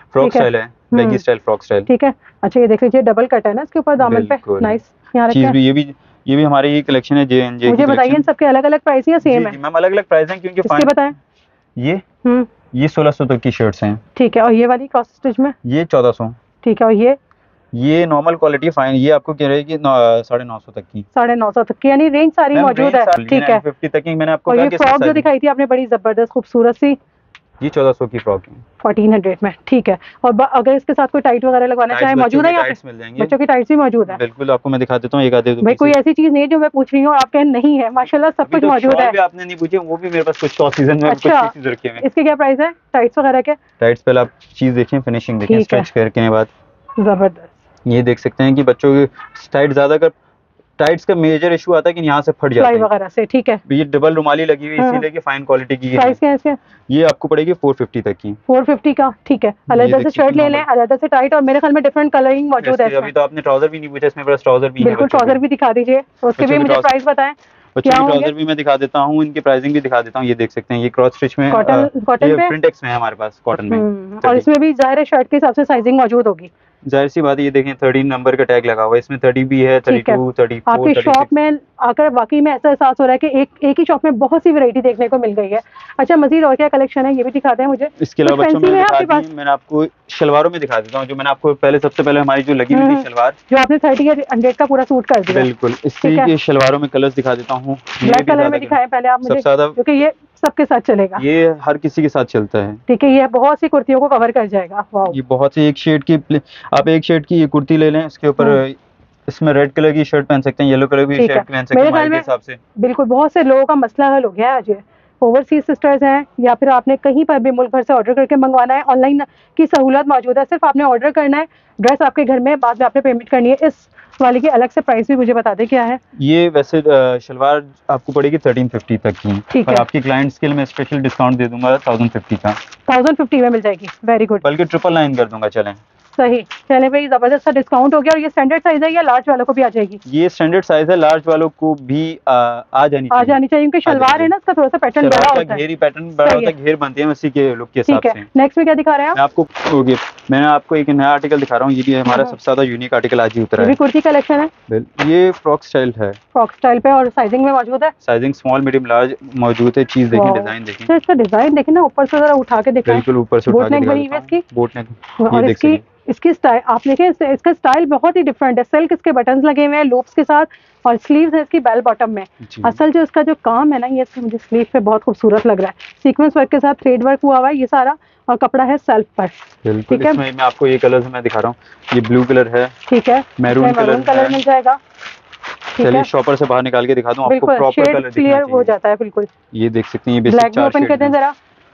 फ्रॉक स्टाइल है, बैगी स्टाइल फ्रॉक स्टाइल। ठीक है। अच्छा ये देख लीजिए डबल कट है ना इसके ऊपर दामन पे, नाइस। यहाँ चीज भी ये भी ये भी हमारी ही कलेक्शन है जे एन जे। मुझे बताइए इन सबके अलग अलग प्राइस या सेम है? मैम अलग अलग प्राइस हैं क्योंकि इसके बताएं। ये ये सोलह सौ तक की शर्ट्स हैं। ठीक है। और ये वाली क्रॉस स्टिच में? ये चौदह सौ। ठीक है। और ये ये नॉर्मल क्वालिटी फाइन, ये आपको कह रही है कि साढ़े नौ सौ तक की। साढ़े नौ सौ तक की, यानी रेंज सारी मौजूद है। ठीक है। फिफ्टी तक की मैंने आपको कहा। और ये फ्रॉक जो दिखाई थी आपने बड़ी जबरदस्त खूबसूरत सी, ये चौदह सौ की फ्रॉक है, फोर्टीन हंड्रेड में। ठीक है। और अगर इसके साथ कोई टाइट वगैरह लगवाना चाहे मौजूद है यहाँ पे? मिल जाएंगे, बच्चों की टाइट्स भी मौजूद है। बिल्कुल, आपको मैं दिखा देता हूँ एक आधे। भाई कोई ऐसी चीज नहीं है जो मैं पूछ रही हूँ और आप कहें नहीं है, माशाल्लाह सब कुछ मौजूद है। आपने नहीं पूछे, वो भी मेरे पास कुछ ऑफ सीजन में कुछ पीसेस रखे हैं। इसके क्या प्राइस है टाइट्स वगैरह के? टाइट्स पहले आप चीज देखें, फिनिशिंग देखें स्ट्रेच करके के बाद। जबरदस्त। ये देख सकते हैं कि बच्चों की टाइट ज्यादा कर, टाइट्स का मेजर इशू आता है कि यहाँ से फट जाता है वगैरह से। ठीक है। ये डबल रुमाली लगी हुई इसीलिए कि फाइन क्वालिटी की है। प्राइस क्या है इसके? ये आपको पड़ेगी चार सौ पचास तक की। चार सौ पचास का। ठीक है। अलग से शर्ट ले लें, अलग से टाइट, और मेरे ख्याल में डिफरेंट कलरिंग मौजूद है। अभी तो आपने ट्राउजर भी नहीं पूछा, इसमें बस ट्राउजर भी है। बिल्कुल ट्राउजर भी दिखा दीजिए, उसके भी मुझे प्राइस बताएं। बच्चों की ट्राउजर भी मैं दिखा देता हूँ, इनकी प्राइसिंग भी दिखा देता हूँ। ये देख सकते हैं ये क्रॉस स्टिच में कॉटन, कॉटन पे प्रिंटेक्स में है हमारे पास, कॉटन में। और इसमें भी जाहिर है शर्ट के हिसाब से साइजिंग मौजूद होगी। जाहिर सी बात है, ये देखें थर्टीन नंबर का टैग लगा हुआ है, इसमें थर्टी भी है, थर्टी टू, थर्टी फोर। आपकी शॉप में आकर वाकई में ऐसा एहसास हो रहा है कि एक एक ही शॉप में बहुत सी वैरायटी देखने को मिल गई है। अच्छा मजीद और क्या कलेक्शन है ये भी दिखाते हैं मुझे। इसके अलावा बच्चों में मैंने आपको शलवारों में दिखा देता हूँ, जो मैंने आपको पहले सबसे पहले हमारी जो लगी हुई थी शलवार, जो आपने थर्टी हंड्रेड का पूरा सूट कर दिया। बिल्कुल, इसी शलवारों में कलर्स दिखा देता हूँ। ब्लैक कलर में दिखाएं पहले आप मुझे, क्योंकि ये सबके साथ चलेगा। ये हर किसी के साथ चलता है। ठीक है। ये बहुत सी कुर्तियों को कवर कर जाएगा। वाओ। ये बहुत सी एक शेड की, आप एक शेड की ये कुर्ती ले लें, इसके ऊपर इसमें रेड कलर की शर्ट पहन सकते हैं, येलो कलर की शर्ट पहन सकते हैं हमारे हिसाब से। बिल्कुल, बहुत से लोगों का मसला हल हो गया है आज। ओवरसीज सिस्टर्स हैं या फिर आपने कहीं पर भी मुल्क भर से ऑर्डर करके मंगवाना है, ऑनलाइन की सहूलत मौजूद है। सिर्फ आपने ऑर्डर करना है, ड्रेस आपके घर में, बाद में आपने पेमेंट करनी है। इस वाली की अलग से प्राइस भी मुझे बता दें क्या है? ये वैसे शलवार आपको पड़ेगी थर्टीन फिफ्टी तक की। ठीक है। आपकी क्लाइंट्स के लिए मैं स्पेशल डिस्काउंट दे दूंगा थाउजेंड फिफ्टी का। थाउजेंड फिफ्टी में मिल जाएगी। Very good. बल्कि ट्रिपल नाइन कर दूंगा। चलें सही, चले भाई, जबरदस्त सा डिस्काउंट हो गया। और ये स्टैंडर्ड साइज है या लार्ज वालों को भी आ जाएगी? ये स्टैंडर्ड साइज है, लार्ज वालों को भी आ, आ जानी चाहिए। आ जानी चाहिए क्योंकि शलवार है ना, इसका थोड़ा सा पैटर्न बड़ा होता है, घेरी पैटर्न बड़ा होता है, घेर बनते हैं उसी के लुक के हिसाब से। नेक्स्ट में क्या दिखा रहे हैं आप? आपको मैंने आपको एक नया आर्टिकल दिखा रहा हूँ। ये भी हमारा सबसे ज्यादा यूनिक आर्टिकल आज ही उतरा है। कुर्ती कलेक्शन है, ये फ्रॉक स्टाइल है। फ्रॉक स्टाइल पे और साइजिंग में मौजूद है। साइजिंग स्मॉल मीडियम लार्ज मौजूद है। चीज देखें, डिजाइन देखें, तो इसका डिजाइन देखें ना, ऊपर से जरा उठा के दिखाएं। बिल्कुल ऊपर से उठा के दिखाएं। बोट नेक, और इसकी इसकी स्टाइल आप देखें, इसका स्टाइल बहुत ही डिफरेंट है। सिल्क इसके बटन्स लगे हुए हैं लूप्स के साथ, और स्लीव्स है इसकी बेल बॉटम में। असल जो इसका जो काम है ना, ये मुझे स्लीव पे बहुत खूबसूरत लग रहा है। सीक्वेंस वर्क के साथ थ्रेड वर्क हुआ हुआ है ये सारा, और कपड़ा है सेल्फ पर। ठीक है। इसमें मैं आपको ये कलर मैं दिखा रहा हूँ। ये ब्लू कलर है, ठीक है, मैरून कलर कलर मिल जाएगा। चलिए शॉपर से बाहर निकाल के दिखा दूं आपको, प्रॉपर कलर क्लियर हो जाता है। बिल्कुल, ये देख सकते हैं। ये बेसिक ब्लैक भी ओपन करते हैं जरा।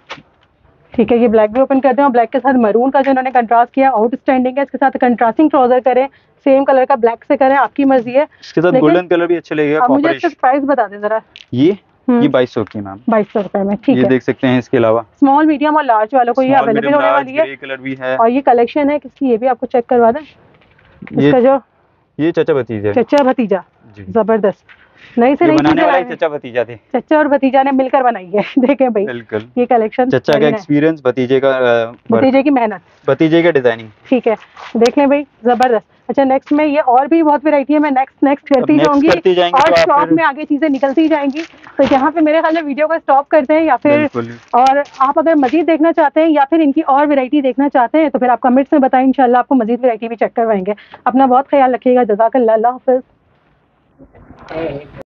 ठीक है, ये ब्लैक भी ओपन करते हैं, और ब्लैक के साथ मरून का जो उन्होंने कंट्रास्ट किया आउटस्टैंडिंग है। इसके साथ कंट्रास्टिंग ट्राउजर करें, सेम कलर का ब्लैक से करें, आपकी मर्जी है। इसके साथ गोल्डन कलर भी अच्छा लगेगा। मुझे इसका प्राइस बता दें जरा। ये ये बाईस सौ की मैम, बाईस सौ रुपए में। ठीक है, ये देख सकते हैं। इसके अलावा स्मॉल मीडियम और लार्ज वालों को ये अवेलेबल होने वाली है। ग्रे कलर भी है, और ये कलेक्शन है किसकी, ये भी आपको चेक करवा दें। इसका जो ये चचा भतीजा, चचा भतीजा, जबरदस्त। नहीं से नहीं बनाने वाले चचा भतीजा थे, चचा और भतीजा ने मिलकर बनाई है। देखें भाई, बिल्कुल ये कलेक्शन, चचा का एक्सपीरियंस, भतीजे का भतीजे की मेहनत, भतीजे का डिजाइनिंग। ठीक है, देख लें भाई, जबरदस्त। अच्छा, नेक्स्ट में ये और भी बहुत वैरायटी है, मैं नेक्स्ट नेक्स्ट करती जाऊंगी और शॉप में आगे चीजें निकलती जाएंगी। तो यहाँ पे मेरे ख्याल में वीडियो को स्टॉप करते हैं, या फिर और आप अगर मजीद देखना चाहते हैं या फिर इनकी और वैरायटी देखना चाहते हैं तो फिर आप कमेंट्स में बताएं, इंशाल्लाह आपको मजीद वैरायटी भी चेक करवाएंगे। अपना बहुत ख्याल रखिएगा। जज़ाकल्लाह, अल्लाह हाफ़िज़।